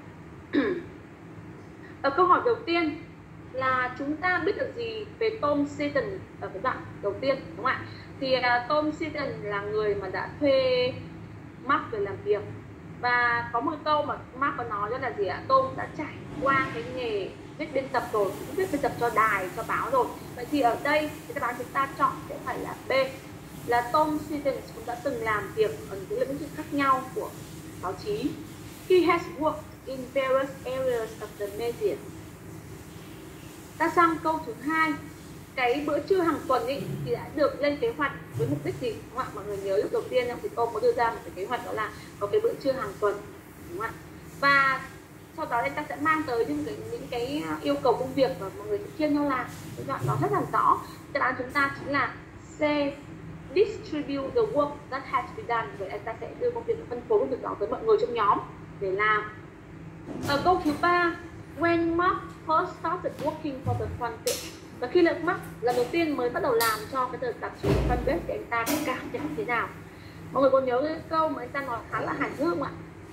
Ở câu hỏi đầu tiên là chúng ta biết được gì về Tom Seaton ở cái đoạn đầu tiên, đúng không ạ? Thì uh, Tom Seaton là người mà đã thuê Mark về làm việc, và có một câu mà Mark có nói đó là gì ạ? Tom đã trải qua cái nghề viết biên tập rồi, cũng viết biên tập cho đài, cho báo rồi. Vậy thì ở đây cái đáp án chúng ta chọn sẽ phải là B, là Tom Seaton cũng đã từng làm việc ở những lĩnh vực khác nhau của báo chí. He has worked in various areas of the media. Ta sang câu thứ hai, cái bữa trưa hàng tuần ý, thì đã được lên kế hoạch với mục đích gì, đúng không ạ? Mọi người nhớ lúc đầu tiên thì tôi có đưa ra một cái kế hoạch, đó là có cái bữa trưa hàng tuần, đúng không ạ? Và sau đó chúng ta sẽ mang tới những cái, những cái yêu cầu công việc và mọi người sẽ chia nhau làm. Cái đoạn đó rất là rõ. Đáp án chúng ta chính là C, distribute the work that has to be done. Vậy chúng ta sẽ đưa công việc, phân phối công việc đó tới mọi người trong nhóm để làm. Ở câu thứ ba, when Mark first started working for the front page, và khi là Mark lần đầu tiên mới bắt đầu làm cho cái tờ tạp chí front page thì anh ta cảm nhận thế nào? Mọi người có nhớ cái câu mà anh ta nói khá là hài hước không ạ?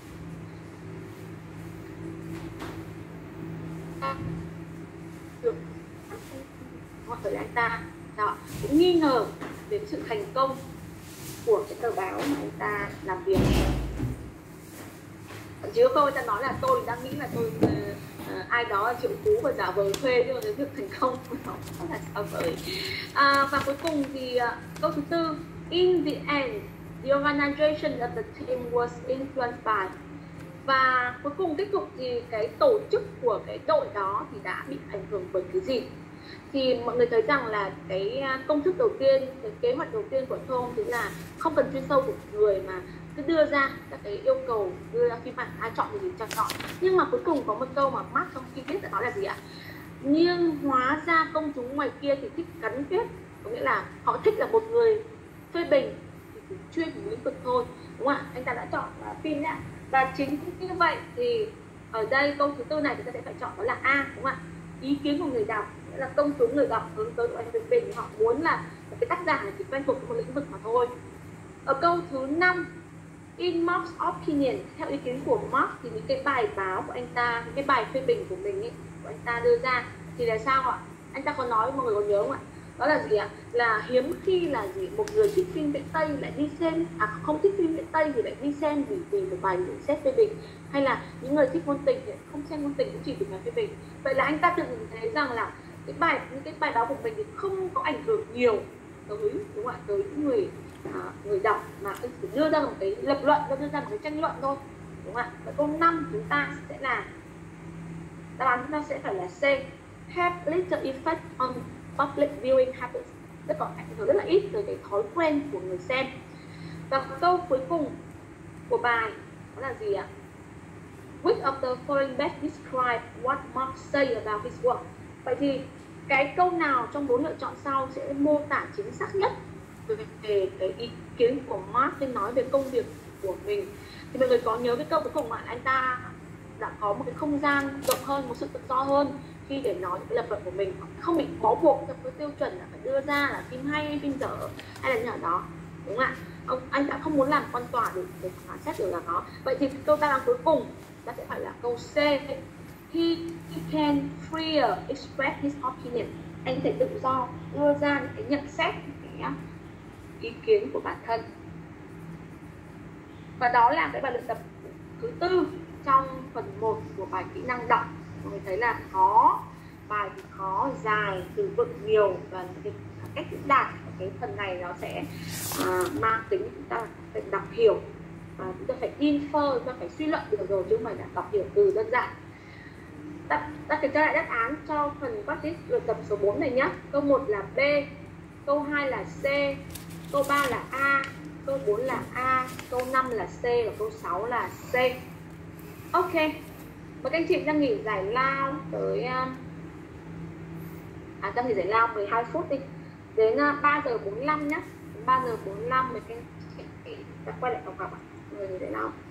Hoặc là anh ta đó, cũng nghi ngờ về sự thành công của cái tờ báo mà anh ta làm việc. Chứ câu anh ta nói là tôi đang nghĩ là tôi uh, ai đó là triệu phú và giả vờ thuê, nhưng mà cái việc thành công nó là sao vậy. À, và cuối cùng thì uh, câu thứ tư, in the end the organization of the team was influenced by. Và cuối cùng kết cục thì cái tổ chức của cái đội đó thì đã bị ảnh hưởng bởi cái gì? Thì mọi người thấy rằng là cái công thức đầu tiên, cái kế hoạch đầu tiên của Tom thì là không cần chuyên sâu của người mà cứ đưa ra các cái yêu cầu, đưa ra phim ảnh ai chọn thì cho chọn. Nhưng mà cuối cùng có một câu mà Mark trong khi viết đã nói là gì ạ? Nhưng hóa ra công chúng ngoài kia thì thích gắn kết, có nghĩa là họ thích là một người phê bình thì cũng chuyên một lĩnh vực thôi, đúng không ạ? Anh ta đã chọn uh, phim nhá. Và chính như vậy thì ở đây câu thứ tư này chúng ta sẽ phải chọn đó là A, đúng không ạ? Ý kiến của người đọc, nghĩa là công chúng người đọc hướng tới anh phê bình, họ muốn là cái tác giả này chỉ quen thuộc với một lĩnh vực mà thôi. Ở câu thứ năm, in Mark's opinion, theo ý kiến của Mark thì những cái bài báo của anh ta, những cái bài phê bình của mình ấy, của anh ta đưa ra thì là sao ạ? Anh ta có nói, mọi người có nhớ không ạ? Đó là gì ạ? Là hiếm khi là gì một người thích phim viễn Tây lại đi xem, à không thích phim viễn Tây thì lại đi xem vì vì một bài nhận xét phê bình, hay là những người thích ngôn tình thì không xem ngôn tình cũng chỉ vì bài phê bình. Vậy là anh ta tự nhìn thấy rằng là cái bài những cái bài báo của mình thì không có ảnh hưởng nhiều tới, đúng không ạ, tới những người à, người đọc, mà chỉ đưa ra một cái lập luận, đưa ra một cái tranh luận thôi, đúng không ạ? Vậy câu năm chúng ta sẽ là đáp án chúng ta sẽ phải là C, have little effect on public viewing habits, rất có ảnh hưởng rất là ít tới cái thói quen của người xem. Và câu cuối cùng của bài đó là gì ạ? Which of the following best describe what Mark say about his work? Vậy thì cái câu nào trong bốn lựa chọn sau sẽ mô tả chính xác nhất về, về cái ý kiến của Mark khi nói về công việc của mình? Thì mọi người có nhớ cái câu cuối cùng mà anh ta đã có một cái không gian rộng hơn, một sự tự do hơn khi để nói cái lập luận của mình, không bị bó buộc trong cái tiêu chuẩn là phải đưa ra là phim hay hay phim dở hay là như ở đó, đúng không ạ? Ông anh đã không muốn làm quan tòa để để phán xét được là nó. Vậy thì câu ta làm cuối cùng ta sẽ phải là câu C. He, he can freer express his opinion. Anh có thể tự do đưa ra những cái nhận xét, những cái ý kiến của bản thân. Và đó là cái bài luyện tập thứ tư trong phần một của bài kỹ năng đọc. Mọi người thấy là khó, bài thì khó, dài, từ vựng nhiều và cái cách diễn đạt ở cái phần này nó sẽ à, mang tính chúng ta phải đọc hiểu và chúng ta phải infer, chúng ta phải suy luận được rồi chứ không phải là đọc hiểu từ đơn giản. Ta, ta kiểm tra lại đáp án cho phần practice luyện tập số bốn này nhé. Câu một là B, câu hai là C, câu ba là A, câu bốn là A, câu năm là C và câu sáu là C. Ok. Và các anh chị đang nghỉ giải lao tới à đang nghỉ giải lao mười hai phút đi. Đến ba giờ bốn mươi lăm nhé. ba giờ bốn mươi lăm mấy cái ta quay lại phòng học ạ. Người nghỉ giải lao.